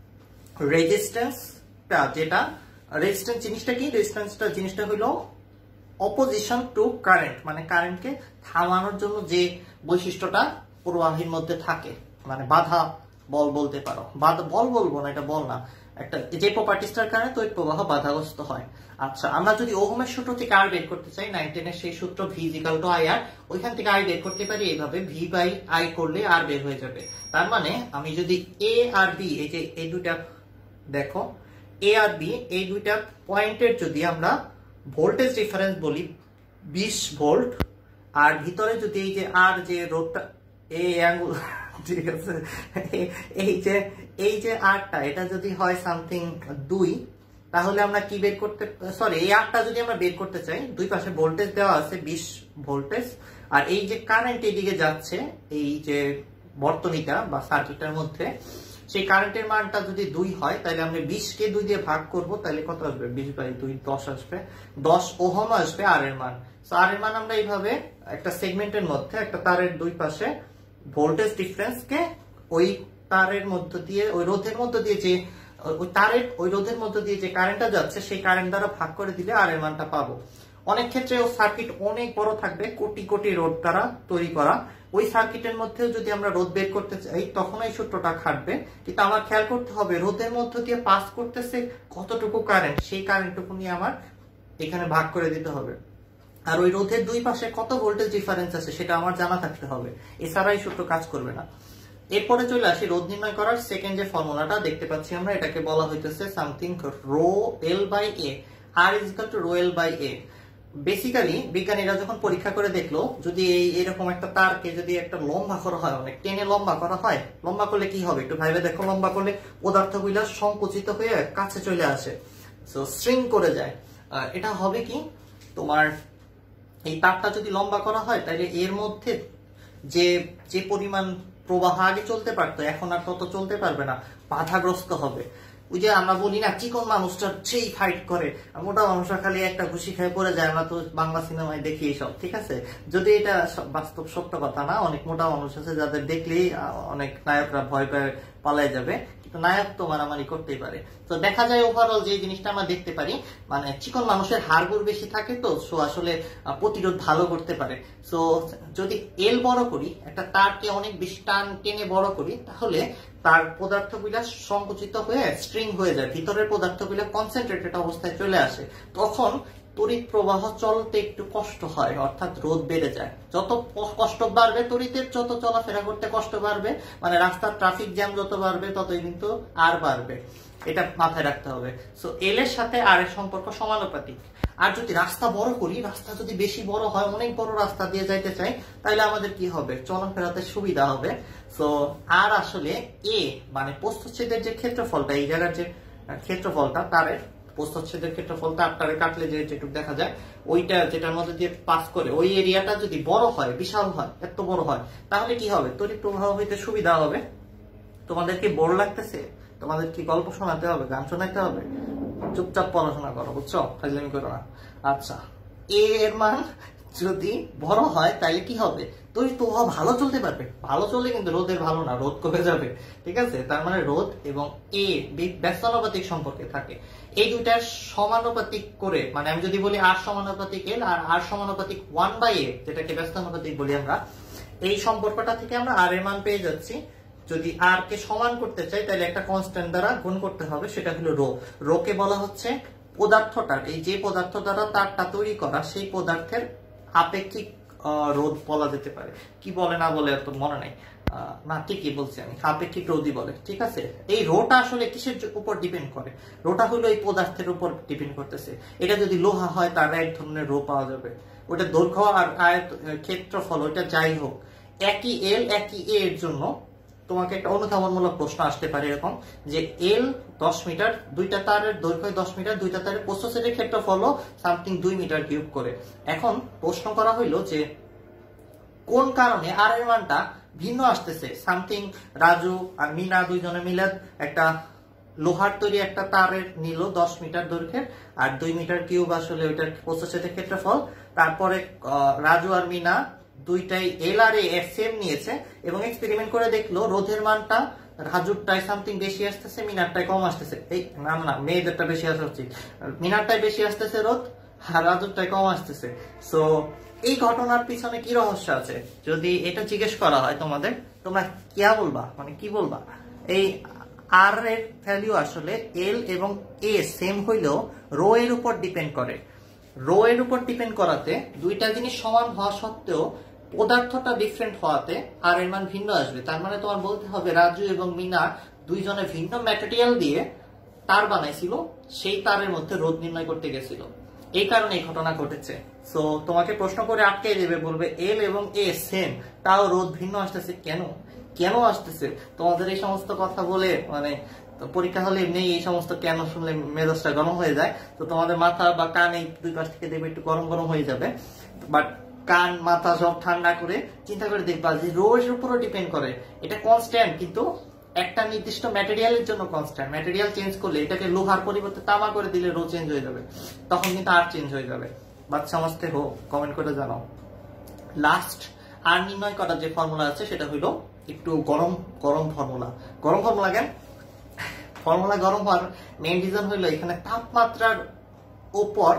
রেজিস্ট্যান্সটা, যেটা রেজিস্ট্যান্স জিনিসটা কি? রেজিস্ট্যান্সটা জিনিসটা হলো অপোজিশন টু কারেন্ট, মানে কারেন্টকে থামানোর জন্য যে বৈশিষ্ট্যটা প্রবাহীর মধ্যে থাকে, মানে বাধা বল বলতে পারো, বল বলবো না, এটা বল না, একটা যে প্রপার্টিসটার কারণে তড়িৎ প্রবাহ বাধাগ্রস্ত হয়। আচ্ছা, আমরা যদি ওহমের সূত্র থেকে আর বের করতে চাই, 9-10 এর সেই সূত্র V = IR, ওইখান থেকে আই বের করতে পারি এইভাবে, V/I করলে আর বের হয়ে যাবে। তার মানে আমি যদি A আর B, এই যে এই দুইটা দেখো, A আর B এই দুইটা পয়েন্টের যদি আমরা ভোল্টেজ ডিফারেন্স বলি 20 ভোল্ট, আর ভিতরে যদি এই যে আর যে রোধটা এই অ্যাঙ্গেল, ঠিক আছে, এই যে আরটা এটা যদি হয় সামথিং 2, তাহলে আমরা কি বের করতে, সরি, এই আরটা যদি আমরা বের করতে চাই, দুই পাশে ভোল্টেজ দেওয়া আছে 20 ভোল্টেজ, আর এই যে কারেন্ট এইদিকে যাচ্ছে এই যে বর্তনীটা বা সার্কিটটার মধ্যে, সেই কারেন্টের মানটা যদি 2 হয়, তাহলে আমরা 20 কে 2 দিয়ে ভাগ করব, তাহলে কত আসবে? 20/2 10 আসবে, 10 ওহম আসবে আর এর মান। সো আর এর মান আমরা এইভাবে একটা সেগমেন্টের মধ্যে একটা তারের দুই পাশে ভোল্টেজ ডিফারেন্স কে ওই তারের মধ্য দিয়ে, ওই রোধের মধ্য দিয়ে যে ওই রোধের মধ্য দিয়ে যে কারেন্টটা যাচ্ছে সেই কারেন্ট দ্বারা ভাগ করে দিলে আর এর মানটা পাবো। অনেক ক্ষেত্রে ও সার্কিট অনেক বড় থাকবে, কোটি কোটি রোধ দ্বারা তৈরি করা, ওই সার্কিটের মধ্যেও যদি আমরা রোধ বের করতে চাই তখন এই সূত্রটা খাটবে। কিন্তু আমার খেয়াল করতে হবে রোধের মধ্য দিয়ে পাস করতেছে কতটুকু কারেন্ট, সেই কারেন্টটুকু নিয়ে আমার এখানে ভাগ করে দিতে হবে। আর ওই রোধের দুই পাশে কত ভোল্টেজ ডিফারেন্স আছে সেটা আমার জানা থাকতে হবে, এছাড়া এই সূত্র কাজ করবে না। এরপরে চলে আসি রোধ নির্ণয় করার সেকেন্ড যে ফর্মুলাটা দেখতে পাচ্ছি আমরা, এটাকে বলা হইতেছে something rho L by A, R is equal to rho L by A. Basically বিজ্ঞানীরা যখন পরীক্ষা করে দেখলো, যদি এরকম একটা তারকে যদি একটা লম্বা করা হয়, অনেক টেনে লম্বা করা হয়, লম্বা করলে কি হবে একটু ভাইবে দেখো, লম্বা করলে পদার্থগুলো সংকুচিত হয়ে কাছে চলে আসে, সো স্ট্রিং করে যায়। এটা হবে কি, তোমার এই তারটা যদি লম্বা করা হয় তাহলে এর মধ্যে যে পরিমাণ প্রবাহ আগে চলতে পারতো এখন আর তত চলতে পারবে না, বাধাগ্রস্ত হবে। ওই যে আমরা বলি না চিকন মানুষটা সেই ফাইট করে, মোটা মানুষরা খালি একটা ঘুষি খেয়ে পড়ে যায়, আমরা তো বাংলা সিনেমায় দেখি এইসব, ঠিক আছে, যদি এটা বাস্তব সত্য কথা না। অনেক মোটা মানুষ আছে যাদের দেখলেই অনেক নায়করা ভয় পেয়ে পালায় যাবে, কিন্তু নায়ক তো মারামারি করতেই পারে। তো দেখা যায় ওভারঅল যে জিনিসটা আমরা দেখতে পারি, মানে চিকন মানুষের হাড়গোড় বেশি থাকে, তো সো আসলে প্রতিরোধ ভালো করতে পারে। সো যদি এল বড় করি, একটা তারকে অনেক বেশি টান টেনে বড় করি, তাহলে তার পদার্থগুলা সংকুচিত হয়ে স্ট্রিং হয়ে যায়, ভিতরের পদার্থগুলা কনসেন্ট্রেটেড অবস্থায় চলে আসে, তখন তড়িৎ প্রবাহ চলতে একটু কষ্ট হয়, অর্থাৎ রোধ বেড়ে যায়। যত কষ্ট বাড়বে তড়িতের, যত চলাফেরা করতে কষ্ট বাড়বে, মানে রাস্তার ট্রাফিক জ্যাম যত বাড়বে ততই কিন্তু আর বাড়বে, এটা মাথায় রাখতে হবে। সো এল এর সাথে আর এর সম্পর্ক সমানুপাতিক। আর যদি রাস্তা বড় করি, রাস্তা যদি বেশি বড় হয়, অনেক বড় রাস্তা দিয়ে যাইতে চাই, তাহলে আমাদের কি হবে, চলাফেরাতে সুবিধা হবে। সো আর আসলে এ মানে প্রস্থচ্ছেদের যে ক্ষেত্রফলটা, এই জায়গার যে ক্ষেত্রফলটা, তারের প্রস্থচ্ছেদের ক্ষেত্রফল তারটারে কাটলে যেটুকু দেখা যায়, ওইটা যেটার মধ্যে দিয়ে পাস করে ওই এরিয়াটা যদি বড় হয়, বিশাল হয়, এত বড় হয়, তাহলে কি হবে, তড়িৎ প্রবাহ হইতে সুবিধা হবে। তোমাদের কি বোর লাগতেছে? তোমাদের কি গল্প শোনাতে হবে, গান শোনাতে হবে? চুপচাপ পড়াশোনা করো, বুঝছো, ফাজলামি করো না। আচ্ছা, এ এর মান যদি বড় হয় তাহলে কি হবে, তৈরি প্রবাহ ভালো চলতে পারবে। ভালো চললে কিন্তু রোদের ভালো না, রোদ কমে যাবে। ঠিক আছে, তার মানে রোদ এবং এ ব্যস্তানুপাতিক সম্পর্কে থাকে। এই দুইটা সমানুপাতিক করে, মানে আমি যদি বলি আর সমানুপাতিক এল আর আর সমানুপাতিক 1/a, যেটাকে ব্যস্তানুপাতিক বলি আমরা, এই সম্পর্কটা থেকে আমরা আর এর মান পেয়ে যাচ্ছি। যদি আর কে সমান করতে চাই তাহলে একটা কনস্ট্যান্ট দ্বারা গুণ করতে হবে, সেটা হলো রো। রো কে বলা হচ্ছে পদার্থটার, এই যে পদার্থ দ্বারা তারটা তৈরি করা সেই পদার্থের আপেক্ষিক রোধ বলা যেতে পারে। কি বলে না বলে তো মনে নাই, না ঠিকই বলছি আমি, আপেক্ষিক রোধই বলে। ঠিক আছে, এই রোটা আসলে কিসের উপর ডিপেন্ড করে? রোটা হলো এই পদার্থের উপর ডিপেন্ড করতেছে। এটা যদি লোহা হয় তার এক ধরনের রো পাওয়া যাবে, ওটা দৈর্ঘ্য আর আয়ত ক্ষেত্রফল ওটা যাই হোক, একই এল একই এ এর জন্য তোমাকে একটা অনুধাবনমূলক প্রশ্ন আসতে পারে এরকম যে এল 10 মিটার, দুইটা তারের দৈর্ঘ্য 10 মিটার, দুইটা তারের প্রস্থচ্ছেদের ক্ষেত্রফল সামথিং 2 মিটার কিউব করে। এখন প্রশ্ন করা হইলো যে কোন কারণে আর এর মানটা ভিন্ন আসতেছে। সামথিং রাজু আর মিনা দুইজনে মিলে একটা লোহার তৈরি একটা তারের নিল 10 মিটার দৈর্ঘ্যের, আর 2 মিটার কিউব আসলে ওইটার প্রস্থচ্ছেদের ক্ষেত্রফল। তারপরে রাজু আর মিনা দুইটাই এল আর এ সেম নিয়েছে এবং এক্সপেরিমেন্ট করে দেখলো রোধের মানটা রাজুরটাই সামথিং বেশি আসতেছে, মিনারটাই কম আসতেছে। এই না মেয়েদেরটা বেশি আসা উচিত, মিনারটাই বেশি আসতেছে রোধ আর রাজুরটাই কম আসতেছে। সো এই ঘটনার পিছনে কি রহস্য আছে যদি এটা জিজ্ঞেস করা হয় তোমাদের, তোমরা কিয়া বলবা, মানে কি বলবা? এই আর এর ভ্যালু আসলে এল এবং এ সেম হইলেও রো এর উপর ডিপেন্ড করে। রো এর উপর ডিপেন্ড করাতে দুইটা জিনিস সমান হওয়া সত্ত্বেও পদার্থটা ডিফারেন্ট হওয়াতে আর এর মান ভিন্ন আসবে। তার মানে তোমার বলতে হবে রাজু এবং মিনা দুইজনে ভিন্ন ম্যাটেরিয়াল দিয়ে তার বানাইছিল, সেই তারের মধ্যে রোধ নির্ণয় করতে গেছিল, এই কারণে এই ঘটনা ঘটেছে। সো তোমাকে প্রশ্ন করে আটকে দেবে, বলবে এল এবং এ সেম, তাও রোধ ভিন্ন আসতেছে কেন, কেন আসতেছে? তোমাদের এই সমস্ত কথা বলে মানে পরীক্ষা হলে এমনি এই সমস্ত কেন শুনলে মেজাজটা গরম হয়ে যায়। তো তোমাদের মাথা বা কান এই দুই পাশ থেকে দেবে একটু গরম গরম হয়ে যাবে, বাট কান মাথা সব ঠান্ডা করে চিন্তা করে দেখবা যে রোজের উপরও ডিপেন্ড করে। এটা কনস্ট্যান্ট, কিন্তু একটা নির্দিষ্ট ম্যাটেরিয়ালের জন্য কনস্ট্যান্ট। ম্যাটেরিয়াল চেঞ্জ করলে, এটাকে লোহার পরিবর্তে তামা করে দিলে রো চেঞ্জ হয়ে যাবে, তখন কিন্তু আর চেঞ্জ হয়ে যাবে। বাচ্চা সমস্ত হোক, কমেন্ট করে জানাও। লাস্ট আর নির্ণয় করার যে ফর্মুলা আছে সেটা হইলো একটু গরম গরম ফর্মুলা। গরম ফর্মুলা কেন? ফর্মুলা গরম হওয়ার মেইন রিজন হইলো এখানে তাপমাত্রার উপর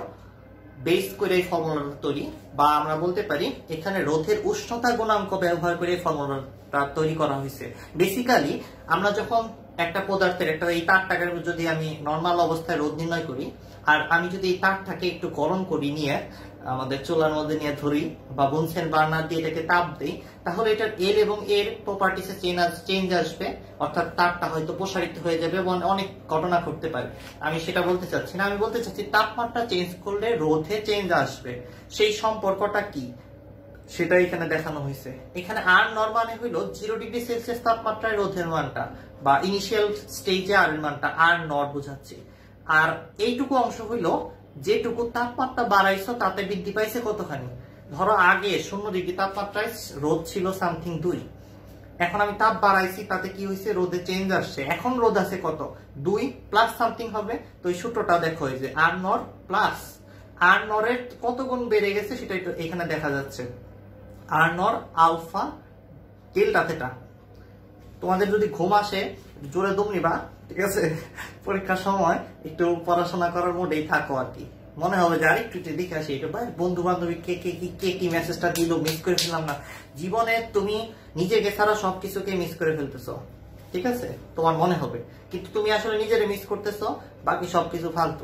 বেস করে এই ফর্মুলাটা তৈরি, বা আমরা বলতে পারি এখানে রোধের উষ্ণতা গুণাঙ্ক ব্যবহার করে এই ফর্মুলাটা তৈরি করা হয়েছে। বেসিক্যালি আমরা যখন একটা পদার্থের একটা এই তারটাকে যদি আমি নর্মাল অবস্থায় রোধ নির্ণয় করি, আর আমি যদি এই তারটাকে একটু গরম করি, নিয়ে আমাদের চুলার মধ্যে নিয়ে ধরি বা বুনসেন বার্নার দিয়ে এটাকে তাপ দিই, তাহলে এটার এল এবং এর প্রপার্টিসে চেঞ্জ আসবে, অর্থাৎ তারটা হয়তো প্রসারিত হয়ে যাবে এবং অনেক ঘটনা ঘটতে পারে। আমি সেটা বলতে চাচ্ছি না, আমি বলতে চাচ্ছি তাপমাত্রা চেঞ্জ করলে রোধে চেঞ্জ আসবে, সেই সম্পর্কটা কি সেটা এখানে দেখানো হয়েছে। এখানে আর নরমালে হইলো 0 ডিগ্রি সেলসিয়াস তাপমাত্রায় রোধের মানটা বা ইনিশিয়াল স্টেজে আর এর মানটা আর নর বোঝাচ্ছে। আর এইটুকু অংশ হইলো যেটুকু তাপমাত্রা বাড়াইছো তাতে বৃদ্ধি পাইছে কতখানি। ধরো আগে 0 ডিগ্রি তাপমাত্রায় রোধ ছিল সামথিং 2, এখন আমি তাপ বাড়াইছি, তাতে কি হয়েছে, রোদে চেঞ্জ আসছে। এখন রোদ আছে কত, 2 প্লাস সামথিং হবে। তো এই সূত্রটা দেখো, এই যে আর নর প্লাস আর নরের কত গুণ বেড়ে গেছে সেটা এখানে দেখা যাচ্ছে, আর নর আলফা ডেল্টা থেটা। তোমাদের যদি ঘুম আসে জোরে দম নিবা, ঠিক আছে, পরীক্ষার সময় একটু পড়াশোনা করার মোডেই থাকো আর কি। মনে হবে যে আরেকটু দেখে আসি এটা ভাই, বন্ধু বান্ধবী কে কি মেসেজটা দিল, মিস করে ফেললাম না। জীবনে তুমি নিজেকে ছাড়া সবকিছুকে মিস করে ফেলতেছো, ঠিক আছে, তোমার মনে হবে, কিন্তু তুমি আসলে নিজেরে মিস করতেছো, বাকি সবকিছু ফালতু।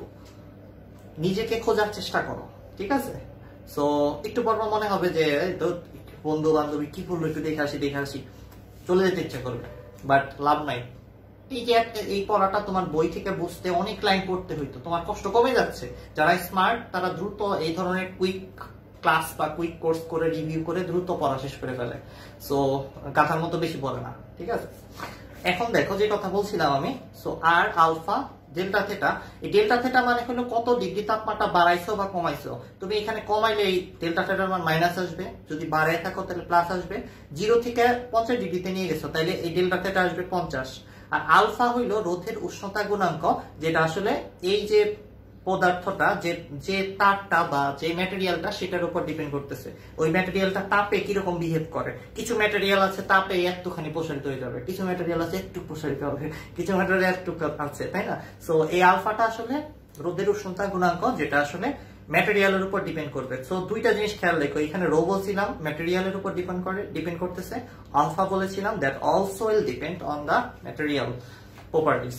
নিজেকে খোঁজার চেষ্টা করো, ঠিক আছে। সো একটু পর মনে হবে যে তো বন্ধু বান্ধবী কি বললো, একটু দেখে আসি, চলে যেতে ইচ্ছা করবে, বাট লাভ নাই। এই যে এই পড়াটা তোমার বই থেকে বুঝতে অনেক লাইন পড়তে হইতো, তোমার কষ্ট কমে যাচ্ছে। যারা স্মার্ট তারা দ্রুত এই ধরনের কুইক ক্লাস বা কুইক কোর্স করে রিভিউ করে দ্রুত পড়া শেষ করে ফেলে। সো গাথার মতো বেশি পড়ে না, ঠিক আছে। এখন দেখো যে কথা বলছিলাম আমি, so R alpha delta theta, এই ডেল্টা থেটা মানে হলো কত ডিগ্রি তাপমাত্রা বাড়াইছো বা কমাইছো। তুমি এখানে কমাইলে এই ডেল্টা থেটার মান মাইনাস আসবে, যদি বাড়াই থাকো তাহলে প্লাস আসবে। 0 থেকে 50 ডিগ্রিতে নিয়ে গেছো তাহলে এই ডেল্টা থেটা আসবে 50। আর আলফা হইলো রোধের উষ্ণতা গুণাঙ্ক, যেটা আসলে এই যে পদার্থটা যে তারটা বা যে ম্যাটেরিয়ালটা সেটার উপর ডিপেন্ড করতেছে। ওই ম্যাটেরিয়ালটা তাপে কিরকম বিহেভ করে। কিছু ম্যাটেরিয়াল আছে তাপে একটুখানি প্রসারিত হয়ে যাবে, কিছু ম্যাটেরিয়াল আছে একটু প্রসারিত হবে, কিছু ম্যাটেরিয়াল একটু আছে, তাই না? সো এই আলফাটা আসলে রোদের উষ্ণতা গুণাঙ্ক, যেটা আসলে ম্যাটেরিয়ালের উপর ডিপেন্ড করবে। সো দুইটা জিনিস খেয়াল রেখো, এখানে রো বলছিলাম ম্যাটেরিয়ালের উপর ডিপেন্ড করতেছে, আলফা বলেছিলাম that also will depend on the material properties.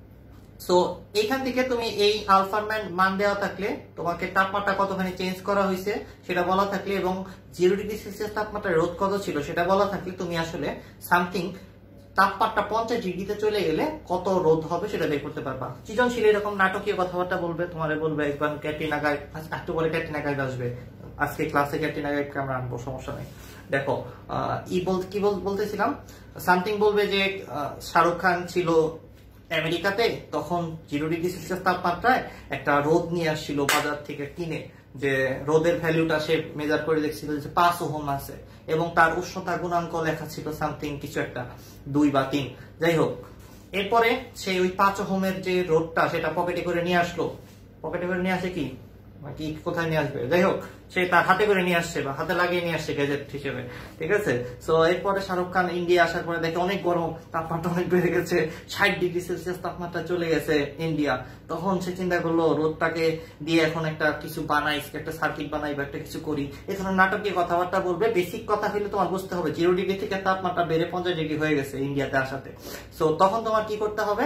So এখান থেকে তুমি এই আলফার মান দেওয়া থাকলে, তোমাকে তাপমাত্রা কতখানি চেঞ্জ করা হয়েছে সেটা বলা থাকলে, এবং 0 ডিগ্রি সেলসিয়াস তাপমাত্রা রোদ কত ছিল সেটা বলা থাকলে, তুমি আসলে সামথিং তাপমাত্রা 50 ডিগ্রিতে চলে গেলে কত রোদ হবে সেটা বের করতে পারবা। সৃজনশীল এরকম নাটকীয় কথাবার্তা বলবে, তোমারে বলবে একবার ক্যাটরিনা গাইড, একটু পরে ক্যাটরিনা গাইড আসবে, আজকে ক্লাসে ক্যাটরিনা গাইডকে আমরা আনবো, সমস্যা নেই। দেখো কি বলতেছিলাম, সামথিং বলবে যে শাহরুখ খান ছিল আমেরিকাতে, তখন 0 ডিগ্রি সেলসিয়াস তাপমাত্রায় একটা রোদ নিয়ে আসছিল বাজার থেকে কিনে, যে রোদের ভ্যালুটা সে মেজার করে দেখছিল যে 5 ওহম আছে, এবং তার উষ্ণতা গুণাঙ্ক লেখা ছিল সামথিং কিছু একটা 2 বা 3, যাই হোক। এরপরে সে ওই 5 ওহমের যে রোদটা সেটা পকেটে করে নিয়ে আসলো, পকেটে করে নিয়ে আসে কি কোথায় নিয়ে আসবে, যাই হোক সে তার হাতে করে নিয়ে আসছে বা হাতে লাগিয়ে নিয়ে আসছে গ্যাজেট হিসেবে, ঠিক আছে। সো এরপরে শাহরুখ খান ইন্ডিয়া আসার পরে দেখে অনেক গরম, তাপমাত্রা অনেক বেড়ে গেছে, 60 ডিগ্রি সেলসিয়াস তাপমাত্রা চলে গেছে ইন্ডিয়া। তখন সে চিন্তা করলো রোদটাকে দিয়ে এখন একটা কিছু বানাই, একটা সার্কিট বানাই বা একটা কিছু করি। এখানে নাটকীয় কথাবার্তা বলবে, বেসিক কথা হলে তোমার বুঝতে হবে 0 ডিগ্রি থেকে তাপমাত্রা বেড়ে 50 ডিগ্রি হয়ে গেছে ইন্ডিয়াতে আসাতে। সো তখন তোমার কি করতে হবে,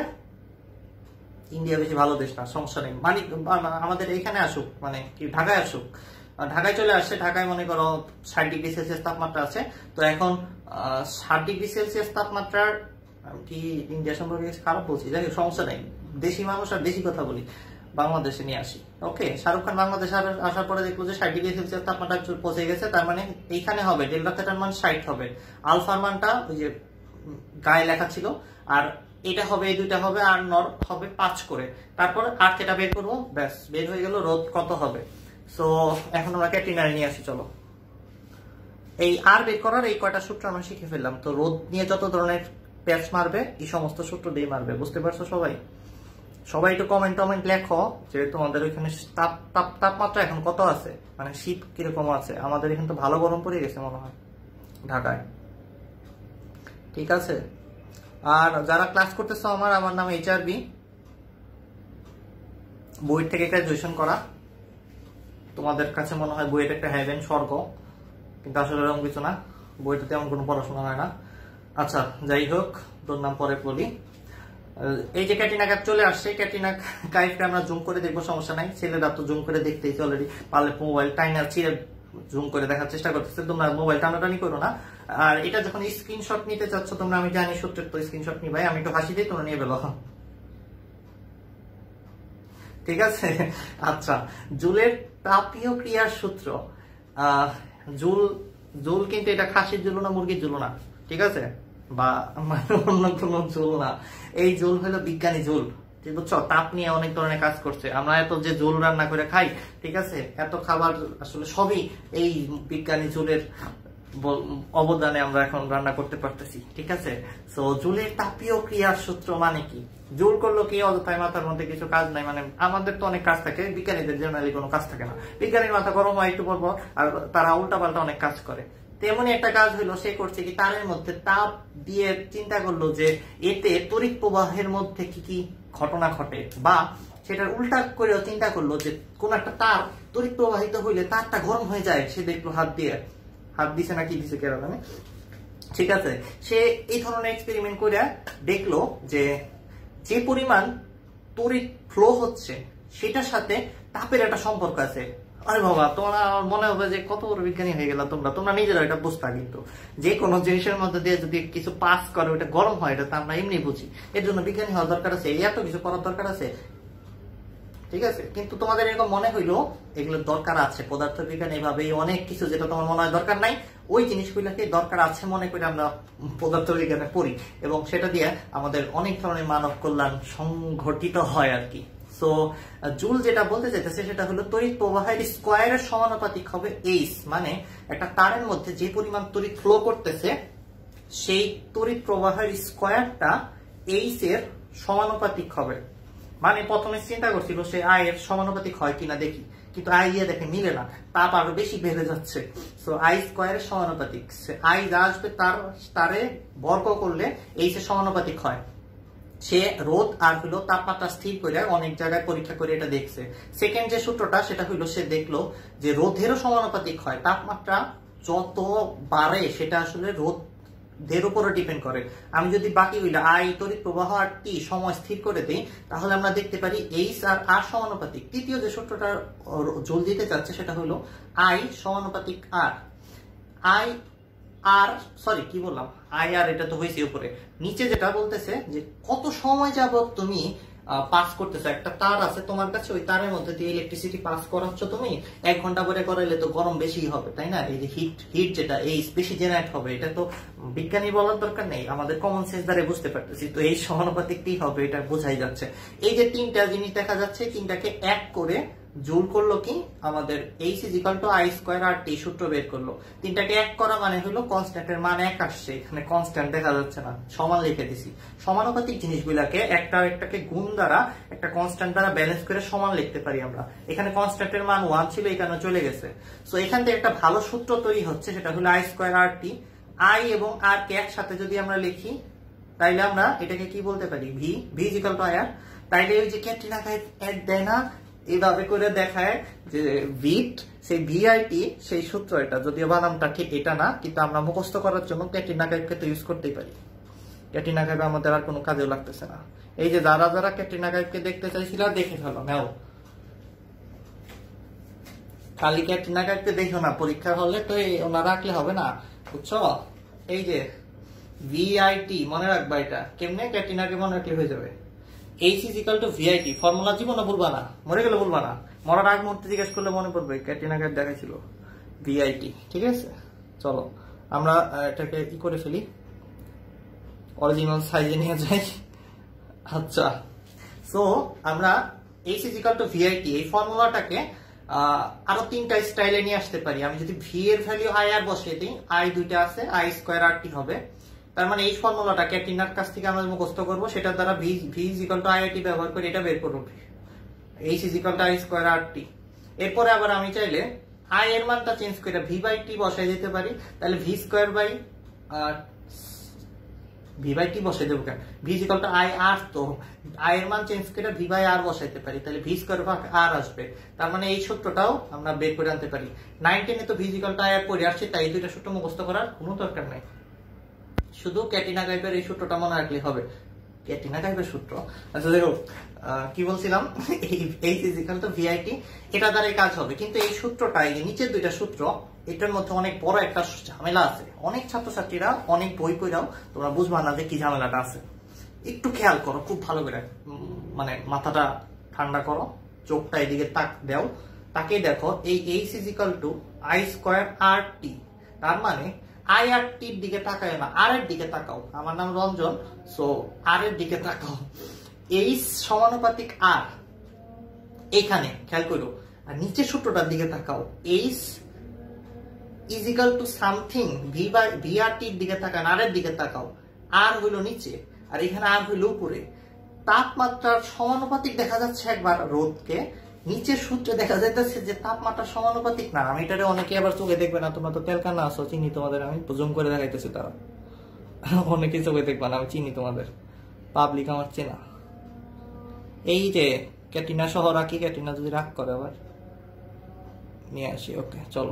ইন্ডিয়া বেশি ভালো দেশ না, সমস্যা নেই, মানে আমাদের এখানে আসুক, মানে কি ঢাকায় আসুক, ঢাকায় চলে আসছে, ঢাকায় মনে করো 60 ডিগ্রি সেলসিয়াস তাপমাত্রা আছে। তো এখন 60 ডিগ্রি সেলসিয়াস তাপমাত্রার, কি ইন্ডিয়া সম্পর্কে খারাপ বলছি, যাই হোক সমস্যা নেই, দেশি মানুষ আর দেশি কথা বলি, বাংলাদেশে নিয়ে আসি। ওকে, শাহরুখ খান বাংলাদেশে আসার পরে দেখলো যে 60 ডিগ্রি সেলসিয়াস তাপমাত্রা পৌঁছে গেছে, তার মানে এইখানে হবে ডেল্টা থিটার মান 60 হবে, আলফার মানটা ওই যে গায়ে লেখা ছিল, আর এটা হবে, এই দুইটা হবে, আর নর হবে 5 করে, তারপর আর থিটা বের করবো, ব্যাস বের হয়ে গেল রোদ কত হবে। সো এখন আমরা ক্যাটরিনারে নিয়ে আসি, চলো। এই আর বের করার এই কয়টা সূত্র আমরা শিখে ফেললাম। তো রোদ নিয়ে যত ধরনের প্যাচ মারবে এই সমস্ত সূত্র দিয়ে মারবে, বুঝতে পারছো সবাই? সবাই একটু কমেন্ট লেখো যে তোমাদের ওইখানে তাপমাত্রা এখন কত আছে, মানে শীত কিরকম আছে। আমাদের এখানে তো ভালো গরম পড়ে গেছে মনে হয় ঢাকায়, ঠিক আছে। আর যারা ক্লাস করতেছো আমার নাম HRB, বই থেকে গ্রাজুয়েশন করা। তোমাদের কাছে মনে হয় বইটা একটা হ্যাভেন, স্বর্গ, কিন্তু আসলে এরকম কিছু না, বইটা তেমন কোনো পড়াশোনা হয় না। আচ্ছা যাই হোক, তোর নাম পরে বলি। এই যে ক্যাটরিনা কাইফ চলে আসছে, ক্যাটরিনা কাইফকে আমরা জুম করে দেখবো, সমস্যা নাই, ছেলেরা তো জুম করে দেখতেইছে অলরেডি, পারলে মোবাইল টাইনা ছিঁড়ে জুম করে দেখার চেষ্টা করতেছে, তোমরা মোবাইল টানাটানি করো না। আর এটা যখন স্ক্রিনশট নিতে চাচ্ছ তোমরা, আমি জানি সূত্রের তো স্ক্রিনশট নিবাই, আমি একটু হাসি দিই, তোমরা নিয়ে বেরো, ঠিক আছে। আচ্ছা, জুলের তাপীয় ক্রিয়ার সূত্র, জুল কিন্তু এটা খাসির জুল না, মুরগির জুল না, ঠিক আছে, বা অন্য কোনো জুল না, এই জুল হলো বিজ্ঞানী জুল, বুঝছো? তাপ নিয়ে অনেক ধরনের কাজ করছে, আমরা এত যে জুল রান্না করে খাই, ঠিক আছে, এত খাবার আসলে সবই এই বিজ্ঞানী জুলের অবদানে আমরা এখন রান্না করতে পারতেছি, ঠিক আছে। সো জুলের তাপীয় ক্রিয়ার সূত্র মানে কি? জুল করলো কি, অযথায় মাথার মধ্যে কিছু কাজ নাই, মানে আমাদের তো অনেক কাজ থাকে, বিজ্ঞানীদের জেনারেলি কোনো কাজ থাকে না, বিজ্ঞানীর মাথা গরম হয় একটু পর, আর তারা উল্টা পাল্টা অনেক কাজ করে। তেমনি একটা কাজ হইলো, সে করছে কি, তারের মধ্যে তাপ দিয়ে চিন্তা করলো যে এতে তড়িৎ প্রবাহের মধ্যে কি কি ঘটনা ঘটে, বা সেটার উল্টা করেও চিন্তা করলো যে কোন একটা তার তড়িৎ প্রবাহিত হইলে তারটা গরম হয়ে যায়, সে দেখলো হাত দিছে না কি দিছে কেন জানে, ঠিক আছে। সে এই ধরনের এক্সপেরিমেন্ট করে দেখলো যে যে পরিমাণ তড়িৎ ফ্লো হচ্ছে সেটার সাথে তাপের একটা সম্পর্ক আছে। আরে বাবা, তোমরা মনে হবে যে কত বড় বিজ্ঞানী হয়ে গেল তোমরা নিজেরা এটা বুঝতা, কিন্তু যে কোনো জিনিসের মধ্যে দিয়ে যদি কিছু পাস করে ওটা গরম হয়, এটা তো আমরা এমনি বুঝি, এর জন্য বিজ্ঞানী হওয়ার দরকার আছে, এত কিছু করার দরকার আছে, ঠিক আছে। কিন্তু তোমাদের এরকম মনে হইলো এগুলোর দরকার আছে, পদার্থ বিজ্ঞান এভাবে অনেক কিছু যেটা তোমার মনে হয় দরকার নাই, ওই জিনিসগুলোকে দরকার আছে মনে করে আমরা পদার্থ বিজ্ঞানে পড়ি, এবং সেটা দিয়ে আমাদের অনেক ধরনের মানব কল্যাণ সংঘটিত হয় আর কি। সো জুল যেটা বলতে চাইতেছে সেটা হলো তড়িৎ প্রবাহের স্কয়ারের সমানুপাতিক হবে এইচ, মানে একটা তারের মধ্যে যে পরিমাণ তড়িৎ ফ্লো করতেছে সেই তড়িৎ প্রবাহের স্কয়ারটা এইচ এর সমানুপাতিক হবে। মানে প্রথমে চিন্তা করছিল সে আই এর সমানুপাতিক হয় কিনা দেখি, কিন্তু আই দিয়ে দেখে মিলে না, তাপ আরো বেশি বেড়ে যাচ্ছে। সো আই স্কোয়ারের সমানুপাতিক, আই যা আসবে তারে বর্গ করলে এইচ এর সমানুপাতিক হয়। সে রোদ আর হলো তাপমাত্রা স্থির করে অনেক জায়গায় পরীক্ষা করে এটা দেখছে। সেকেন্ড যে সূত্রটা সেটা হইলো সে দেখলো যে রোধেরও সমানুপাতিক হয়, তাপমাত্রা যত বাড়ে সেটা আসলে রোধের উপরে ডিপেন্ড করে। আমি যদি বাকি হইলে আই তড়িৎ প্রবাহ আর টি সময় স্থির করে দিই, তাহলে আমরা দেখতে পারি এইচ আর আর সমানুপাতিক। তৃতীয় যে সূত্রটা জল দিতে চাচ্ছে সেটা হলো আই সমানুপাতিক আর। আই আর সরি কি বললাম, আই আর এটা তো হয়েছে উপরে। নিচে যেটা বলতেছে যে কত সময় যাবত তুমি পাস করতেছো, একটা তার আছে তোমার কাছে, ওই তারের মধ্যে দিয়ে ইলেকট্রিসিটি পাস করাচ্ছ তুমি, 1 ঘন্টা করে করাইলে তো গরম বেশি হবে, তাই না? এই যে হিট যেটা এই বেশি জেনারেট হবে, এটা তো বিজ্ঞানী বলার দরকার নেই, আমাদের কমন সেন্স দ্বারা বুঝতে পারতেছি। তো এই সমানুপাতিকটি হবে, এটা বোঝাই যাচ্ছে। এই যে তিনটা জিনিস দেখা যাচ্ছে, তিনটাকে এক করে জুল করলো কি আমাদের H is equal to I square R T সূত্র বের করলো। তিনটাকে এক করা মানে হলো কনস্ট্যান্টের মান এক আসছে, এখানে কনস্ট্যান্ট দেখা যাচ্ছে না, সমান লিখে দিছি। সমানুপাতিক জিনিসগুলাকে একটাকে গুণ দ্বারা একটা কনস্ট্যান্ট দ্বারা ব্যালেন্স করে সমান লিখতে পারি আমরা। এখানে কনস্ট্যান্টের মান 1 ছিল, এখানে চলে গেছে। সো এখান থেকে একটা ভালো সূত্র তৈরি হচ্ছে, সেটা হলো I square R T. I এবং আর কে একসাথে যদি আমরা লিখি তাইলে আমরা এটাকে কি বলতে পারি, V is equal to I R. তাইলে ওই যে ক্যাটরিনা কাইফ অ্যাড দেয় না, এইভাবে করে দেখায় যে ভিট, সেই ভিআইটি সেই সূত্র, এটা যদিও বানামটা ঠিক এটা না, কিন্তু আমরা মুখস্থ করার জন্য ক্যাটরিনা কাইফকে তো ইউজ করতেই পারি। ক্যাটরিনা কাইফ আমাদের আর কোনো কাজেও লাগতেছে না। এই যে যারা যারা ক্যাটরিনা কাইফকে দেখতে চাইছিল দেখে ফেলো, নাও খালি ক্যাটরিনা কাইফকে দেখো না, পরীক্ষার হলে তো ওনা রাখলে হবে না, বুঝছো? এই যে ভিআইটি মনে রাখবা, এটা কেমনে ক্যাটরিনাকে মনে রাখলে হয়ে যাবে। H is equal to VIT, formula জীবনে বলবা না, মরে গেলে বলবা না, মরার আগ মুহূর্তে জিজ্ঞেস করলে মনে পড়বে ক্যাটরিনা কাইফ দেখাইছিল ভিআইটি। ঠিক আছে, চলো আমরা এটাকে কি করে ফেলি, অরিজিনাল সাইজে নিয়ে যাই। আচ্ছা, সো আমরা H is equal to VIT এই ফর্মুলাটাকে আরো তিনটা স্টাইলে নিয়ে আসতে পারি। আমি যদি ভি এর ভ্যালু আই আর বসিয়ে দিই, আই দুইটা আছে, আই স্কোয়ার আর টি হবে। তার মানে এই ফর্মুলাটা ক্যাটরিনার কাছ থেকে আমরা মুখস্থ করবো, সেটার দ্বারা V is equal to I R T ব্যবহার করে এটা বের করবো, H is equal to I square R T. এরপরে আবার আমি চাইলে আই এর মানটা চেঞ্জ করে ভি বাই টি বসাই দিতে পারি, তাহলে V square by V by T বসাই দেবো কেন, V is equal to I R, তো আই এর মান চেঞ্জ করে ভি বাই আর বসাইতে পারি, তাহলে ভি স্কোয়ার ভাগ আর আসবে। তার মানে এই সূত্রটাও আমরা বের করে আনতে পারি। 9-10 তো V is equal to I R পড়ে আসছে, তাই এই দুইটা সূত্র মুখস্থ করার কোনো দরকার নাই, শুধু ক্যাটরিনা কাইফের এই সূত্রটা মনে রাখলে হবে। ক্যাটরিনা কাইফের সূত্র, আচ্ছা দেখো কি বলছিলাম, H is equal to VIT, এটা দ্বারাই কাজ হবে। কিন্তু এই সূত্রটা, এই নিচের দুইটা সূত্র, এটার মধ্যে অনেক বড় একটা ঝামেলা আছে। অনেক ছাত্রছাত্রীরা অনেক বই পড়াও তোমরা বুঝবা না যে কি ঝামেলাটা আছে। একটু খেয়াল করো খুব ভালো করে, মানে মাথাটা ঠান্ডা করো, চোখটা এদিকে তাক দাও, তাকে দেখো এই H is equal to I square R T. তার মানে আই আর টির দিকে তাকায় না, আর এর দিকে তাকাও। আমার নাম রঞ্জন, সো আর এর দিকে তাকাও। এইচ সমানুপাতিক আর, এখানে খেয়াল করো। আর নিচের সূত্রটার দিকে তাকাও, H is equal to something, V আর টির দিকে তাকান, আর এর দিকে তাকাও। আর হইলো নিচে আর এখানে আর হইলো উপরে। তাপমাত্রার সমানুপাতিক দেখা যাচ্ছে একবার রোদকে, নিচের সূত্রে দেখা যাইতেছে যে তাপমাত্রা সমানুপাতিক না। আমি এটারে অনেকে আবার চোখে দেখবে না, তোমরা তো তেলকানা আছো, চিনি তোমাদের, আমি জুম করে দেখাইতেছি, তারা অনেকে চোখে দেখবে না, আমি চিনি তোমাদের, পাবলিক আমার চেনা। এই যে ক্যাটরিনা সহ রাখি, ক্যাটরিনা যদি রাগ করে আবার নিয়ে আসি। ওকে চলো,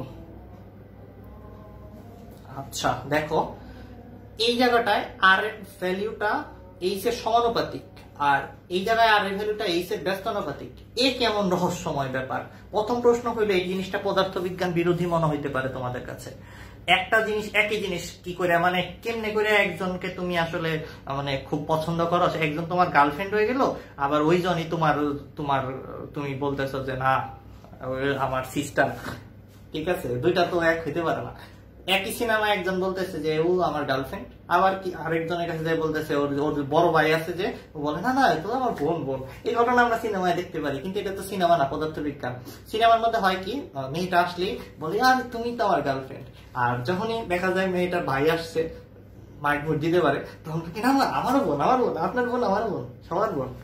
আচ্ছা দেখো এই জায়গাটায় আর এর ভ্যালুটা এইচ এর সমানুপাতিক, আর এই জায়গায় আর এর ভ্যালুটা এইচ এর ব্যস্তানুপাতিক। এ কেমন রহস্যময় ব্যাপার। প্রথম প্রশ্ন হইলো এই জিনিসটা পদার্থবিজ্ঞান বিরোধী মনে হইতে পারে তোমাদের কাছে। একটা জিনিস একই জিনিস কি করে, মানে কেমনে করে একজনকে তুমি আসলে মানে খুব পছন্দ করো, একজন তোমার গার্লফ্রেন্ড হয়ে গেল, আবার ওইজনই তুমি বলতেছো যে না আমার সিস্টার। ঠিক আছে, দুইটা তো এক হইতে পারে না। একই সিনেমা একজন বলতেছে যে ও আমার গার্লফ্রেন্ড, আবার কি আরেকজনের কাছে যাই বলতেছে ওর বড় ভাই আছে যে বলে না না তো আমার বোন। এই ঘটনা আমরা সিনেমায় দেখতে পারি, কিন্তু এটা তো সিনেমা না, পদার্থবিজ্ঞান। সিনেমার মধ্যে হয় কি, মেয়েটা আসলেই বলে আর তুমি তো আমার গার্লফ্রেন্ড, আর যখনই দেখা যায় মেয়েটার ভাই আসছে মাইক ভোট দিতে পারে, তখন কি না আমারও বোন, আপনার বোন, আমার বোন, সবার বোন। তো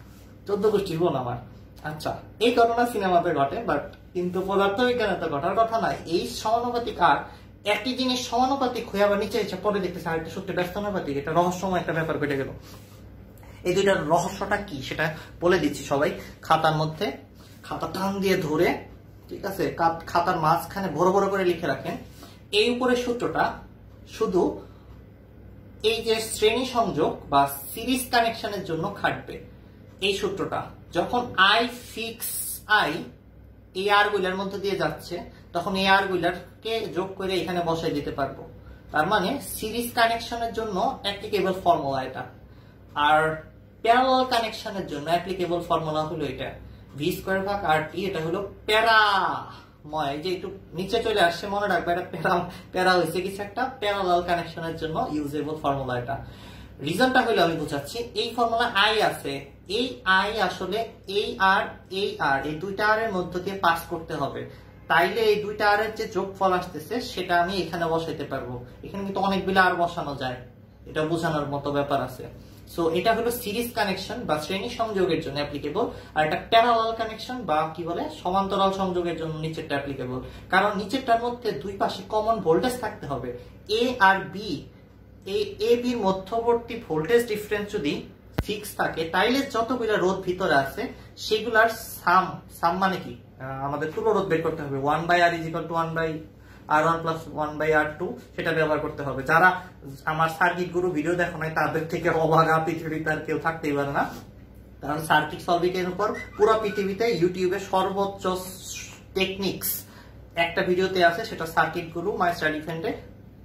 14 গোষ্ঠীর বোন আমার। আচ্ছা, এই ঘটনা সিনেমাতে ঘটে, বাট কিন্তু পদার্থবিজ্ঞানে তো ঘটার কথা নয়। এই সমানুপাতিক আর একই জিনিস সমানুপাতিক হয়ে আবার নিচে এসে পরে দেখতেছে আরেকটা সত্যি ব্যস্তানুপাতিক। এটা রহস্যময় একটা ব্যাপার ঘটে গেল। এই দুইটার রহস্যটা কি সেটা বলে দিচ্ছি। সবাই খাতার মধ্যে খাতা টান দিয়ে ধরে, ঠিক আছে, খাতার মাঝখানে বড় বড় করে লিখে রাখেন। এই উপরের সূত্রটা শুধু এই যে শ্রেণী সংযোগ বা সিরিজ কানেকশনের জন্য খাটবে। এই সূত্রটা যখন আই ফিক্স আই এই আর গুলার মধ্যে দিয়ে যাচ্ছে, তখন এই আর গুলারকে যোগ করে এখানে বসাই দিতে পারবো। তার মানে সিরিজ কানেকশনের জন্য অ্যাপ্লিকেবল ফর্মুলা এটা, আর প্যারালাল কানেকশনের জন্য অ্যাপ্লিকেবল ফর্মুলা হলো এটা ভি স্কয়ার ভাগ আর টি। এটা হলো প্যারাময়, যে একটু নিচে চলে আসছে, মনে রাখবে এটা প্যারা হয়েছে কিছু একটা। প্যারালাল কানেকশনের জন্য ইউজেবল ফর্মুলা এটা। রিজনটা হলো আমি বুঝাচ্ছি। এই ফর্মুলা আই আছে, এই আই আসলে এই আর এই দুইটা আর এর মধ্য দিয়ে পাস করতে হবে। তাইলে এই দুইটা আর এর যে যোগফল আসতেছে সেটা আমি এখানে বসাইতে পারবো। এখানে কিন্তু অনেকগুলো আর বসানো যায়, এটা বোঝানোর মতো ব্যাপার আছে। সো এটা হলো সিরিজ কানেকশন বা শ্রেণী সংযোগের জন্য অ্যাপ্লিকেবল, আর এটা প্যারালাল কানেকশন বা কি বলে সমান্তরাল সংযোগের জন্য নিচেরটা অ্যাপ্লিকেবল। কারণ নিচেরটার মধ্যে দুই পাশে কমন ভোল্টেজ থাকতে হবে। এ আর বি, এ বির মধ্যবর্তী ভোল্টেজ ডিফারেন্স যদি ফিক্স থাকে, তাইলে যতগুলো রোধ ভিতরে আছে সেগুলার সাম মানে কি, আমাদের তুলো রোধ বের করতে হবে। 1/r = 1/r1 + 1/r2 সেটা ব্যবহার করতে হবে। যারা আমার সার্কিট গুরু ভিডিও দেখো নাই তাদের থেকে অবাগা পৃথিবীতে আর কেউ থাকতেই পারে না। কারণ সার্কিট সলভিং এর উপর পুরো পৃথিবীতে ইউটিউবে সর্বোচ্চ টেকনিক্স একটা ভিডিওতে আছে, সেটা সার্কিট গুরু মাই স্টাডি ফ্রেন্ডে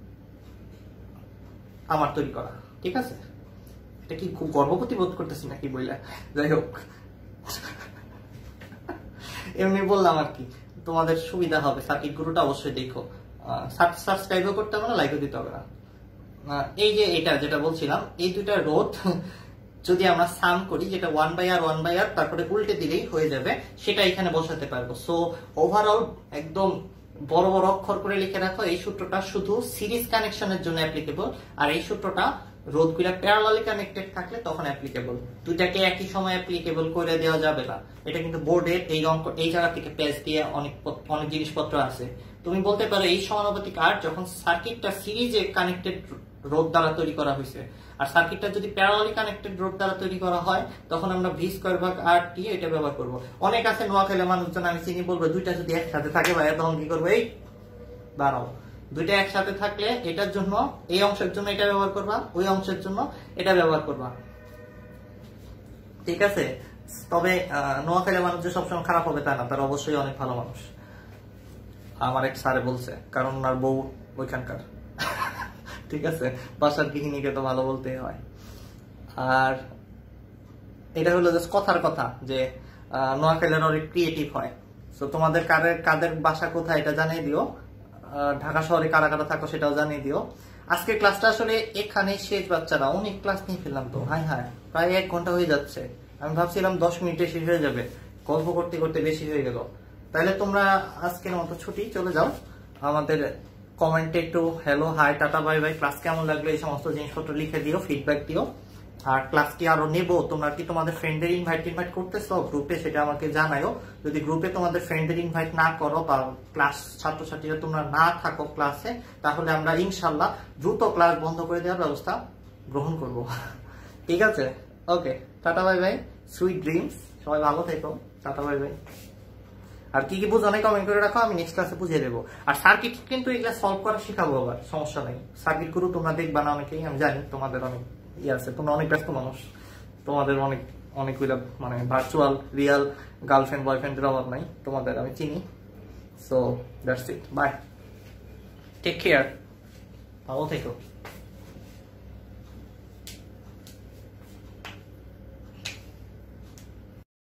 আমার তৈরি করা। ঠিক আছে, এটা কি খুব গর্ববোধ বোধ করতেছি নাকি বইলা? যাই হোক, এমনি বললাম আর কি, তোমাদের সুবিধা হবে। সার্কিট গুরুটা অবশ্যই দেখো, সাবস্ক্রাইবও করতে হবে না, লাইকও দিতে হবে না। এই যে এটা যেটা বলছিলাম, এই দুইটা রোধ যদি আমরা সাম করি, যেটা 1/r তারপরে উল্টে দিলেই হয়ে যাবে, সেটা এখানে বসাতে পারবো। সো ওভারঅল একদম বড় বড় অক্ষর করে লিখে রাখো, এই সূত্রটা শুধু সিরিজ কানেকশনের জন্য অ্যাপ্লিকেবল, আর এই সূত্রটা রোধগুলা প্যারালালি কানেক্টেড থাকলে তখন অ্যাপ্লিকেবল। দুইটাকে একই সময় অ্যাপ্লিকেবল করে দেওয়া যাবে না। এটা কিন্তু বোর্ডে এই অঙ্ক এই জায়গা থেকে পেজ দিয়ে অনেক জিনিসপত্র আছে। তুমি বলতে পারো এই সমানুপাতিক আর যখন সার্কিটটা সিরিজে কানেক্টেড রোধ দ্বারা তৈরি করা হয়েছে, আর সার্কিটটা যদি প্যারালালি কানেক্টেড রোধ দ্বারা তৈরি করা হয়, তখন আমরা ভি স্কয়ার ভাগ আর টি এটা ব্যবহার করব। অনেক আছে নোয়াখালী মানুষজন, আমি চিনি, বলবো দুইটা যদি একসাথে থাকে ভাই তখন কি করবো? এই দাঁড়াও, দুইটা একসাথে থাকলে এটার জন্য এই অংশের জন্য এটা ব্যবহার করবা, ওই অংশের জন্য এটা ব্যবহার করবা। ঠিক আছে, তবে নোয়াখালী মানুষ যে সবসময় খারাপ হবে তা না, তারা অবশ্যই অনেক ভালো মানুষ। আমার এক স্যারে বলছে, কারণ ওনার বউ ওইখানকার। ঠিক আছে, বাসার গৃহিণীকে তো ভালো বলতেই হয়। আর এটা হলো জাস্ট কথার কথা যে নোয়াখালীর অনেক ক্রিয়েটিভ হয়। তো তোমাদের কাদের বাসা কোথায় এটা জানিয়ে দিও, ঢাকা শহরে কারা কারা থাকো সেটাও জানিয়ে দিও। আজকের ক্লাসটা আসলে এখানে শেষ। বাচ্চারা অনেক ক্লাস নিয়ে ফেললাম তো, হাই হাই, প্রায় 1 ঘন্টা হয়ে যাচ্ছে। আমি ভাবছিলাম 10 মিনিটে শেষ হয়ে যাবে, গল্প করতে করতে বেশি হয়ে গেল। তাহলে তোমরা আজকের মতো ছুটি, চলে যাও। আমাদের কমেন্টে একটু hello, hi, tata, bye bye, class কেমন লাগলো এই সমস্ত জিনিসপত্র লিখে দিও, ফিডব্যাক দিও। আর ক্লাস কি আরো নেবো, তোমরা কি তোমাদের ফ্রেন্ডদের ইনভাইট করতেছো গ্রুপে, সেটা আমাকে জানাও। যদি গ্রুপে তোমাদের ফ্রেন্ডদের ইনভাইট না করো বা ক্লাস ছাত্রছাত্রীরা তোমরা না থাকো ক্লাসে, তাহলে আমরা ইনশাল্লাহ দ্রুত ক্লাস বন্ধ করে দেওয়ার ব্যবস্থা গ্রহণ করব। ঠিক আছে, okay, tata bye bye, sweet dreams, সবাই ভালো থেকো, টাটা বাই বাই। আর কি কি বুঝো নাই কমেন্ট করে রাখো, আমি নেক্সট ক্লাসে বুঝিয়ে দেবো। আর সার্কিট কিন্তু এগুলা সলভ করা শেখাবো আবার, সমস্যা নেই। সার্কিট গুলো তোমরা দেখবা না অনেকেই, আমি জানি তোমাদের অনেক আছে, তোমরা অনেক ব্যস্ত মানুষ, তোমাদের অনেকগুলা মানে ভার্চুয়াল রিয়েল গার্লফ্রেন্ড বয়ফ্রেন্ডের অভাব নাই তোমাদের, আমি চিনি। So that's it, bye, take care, ভালো থেকো।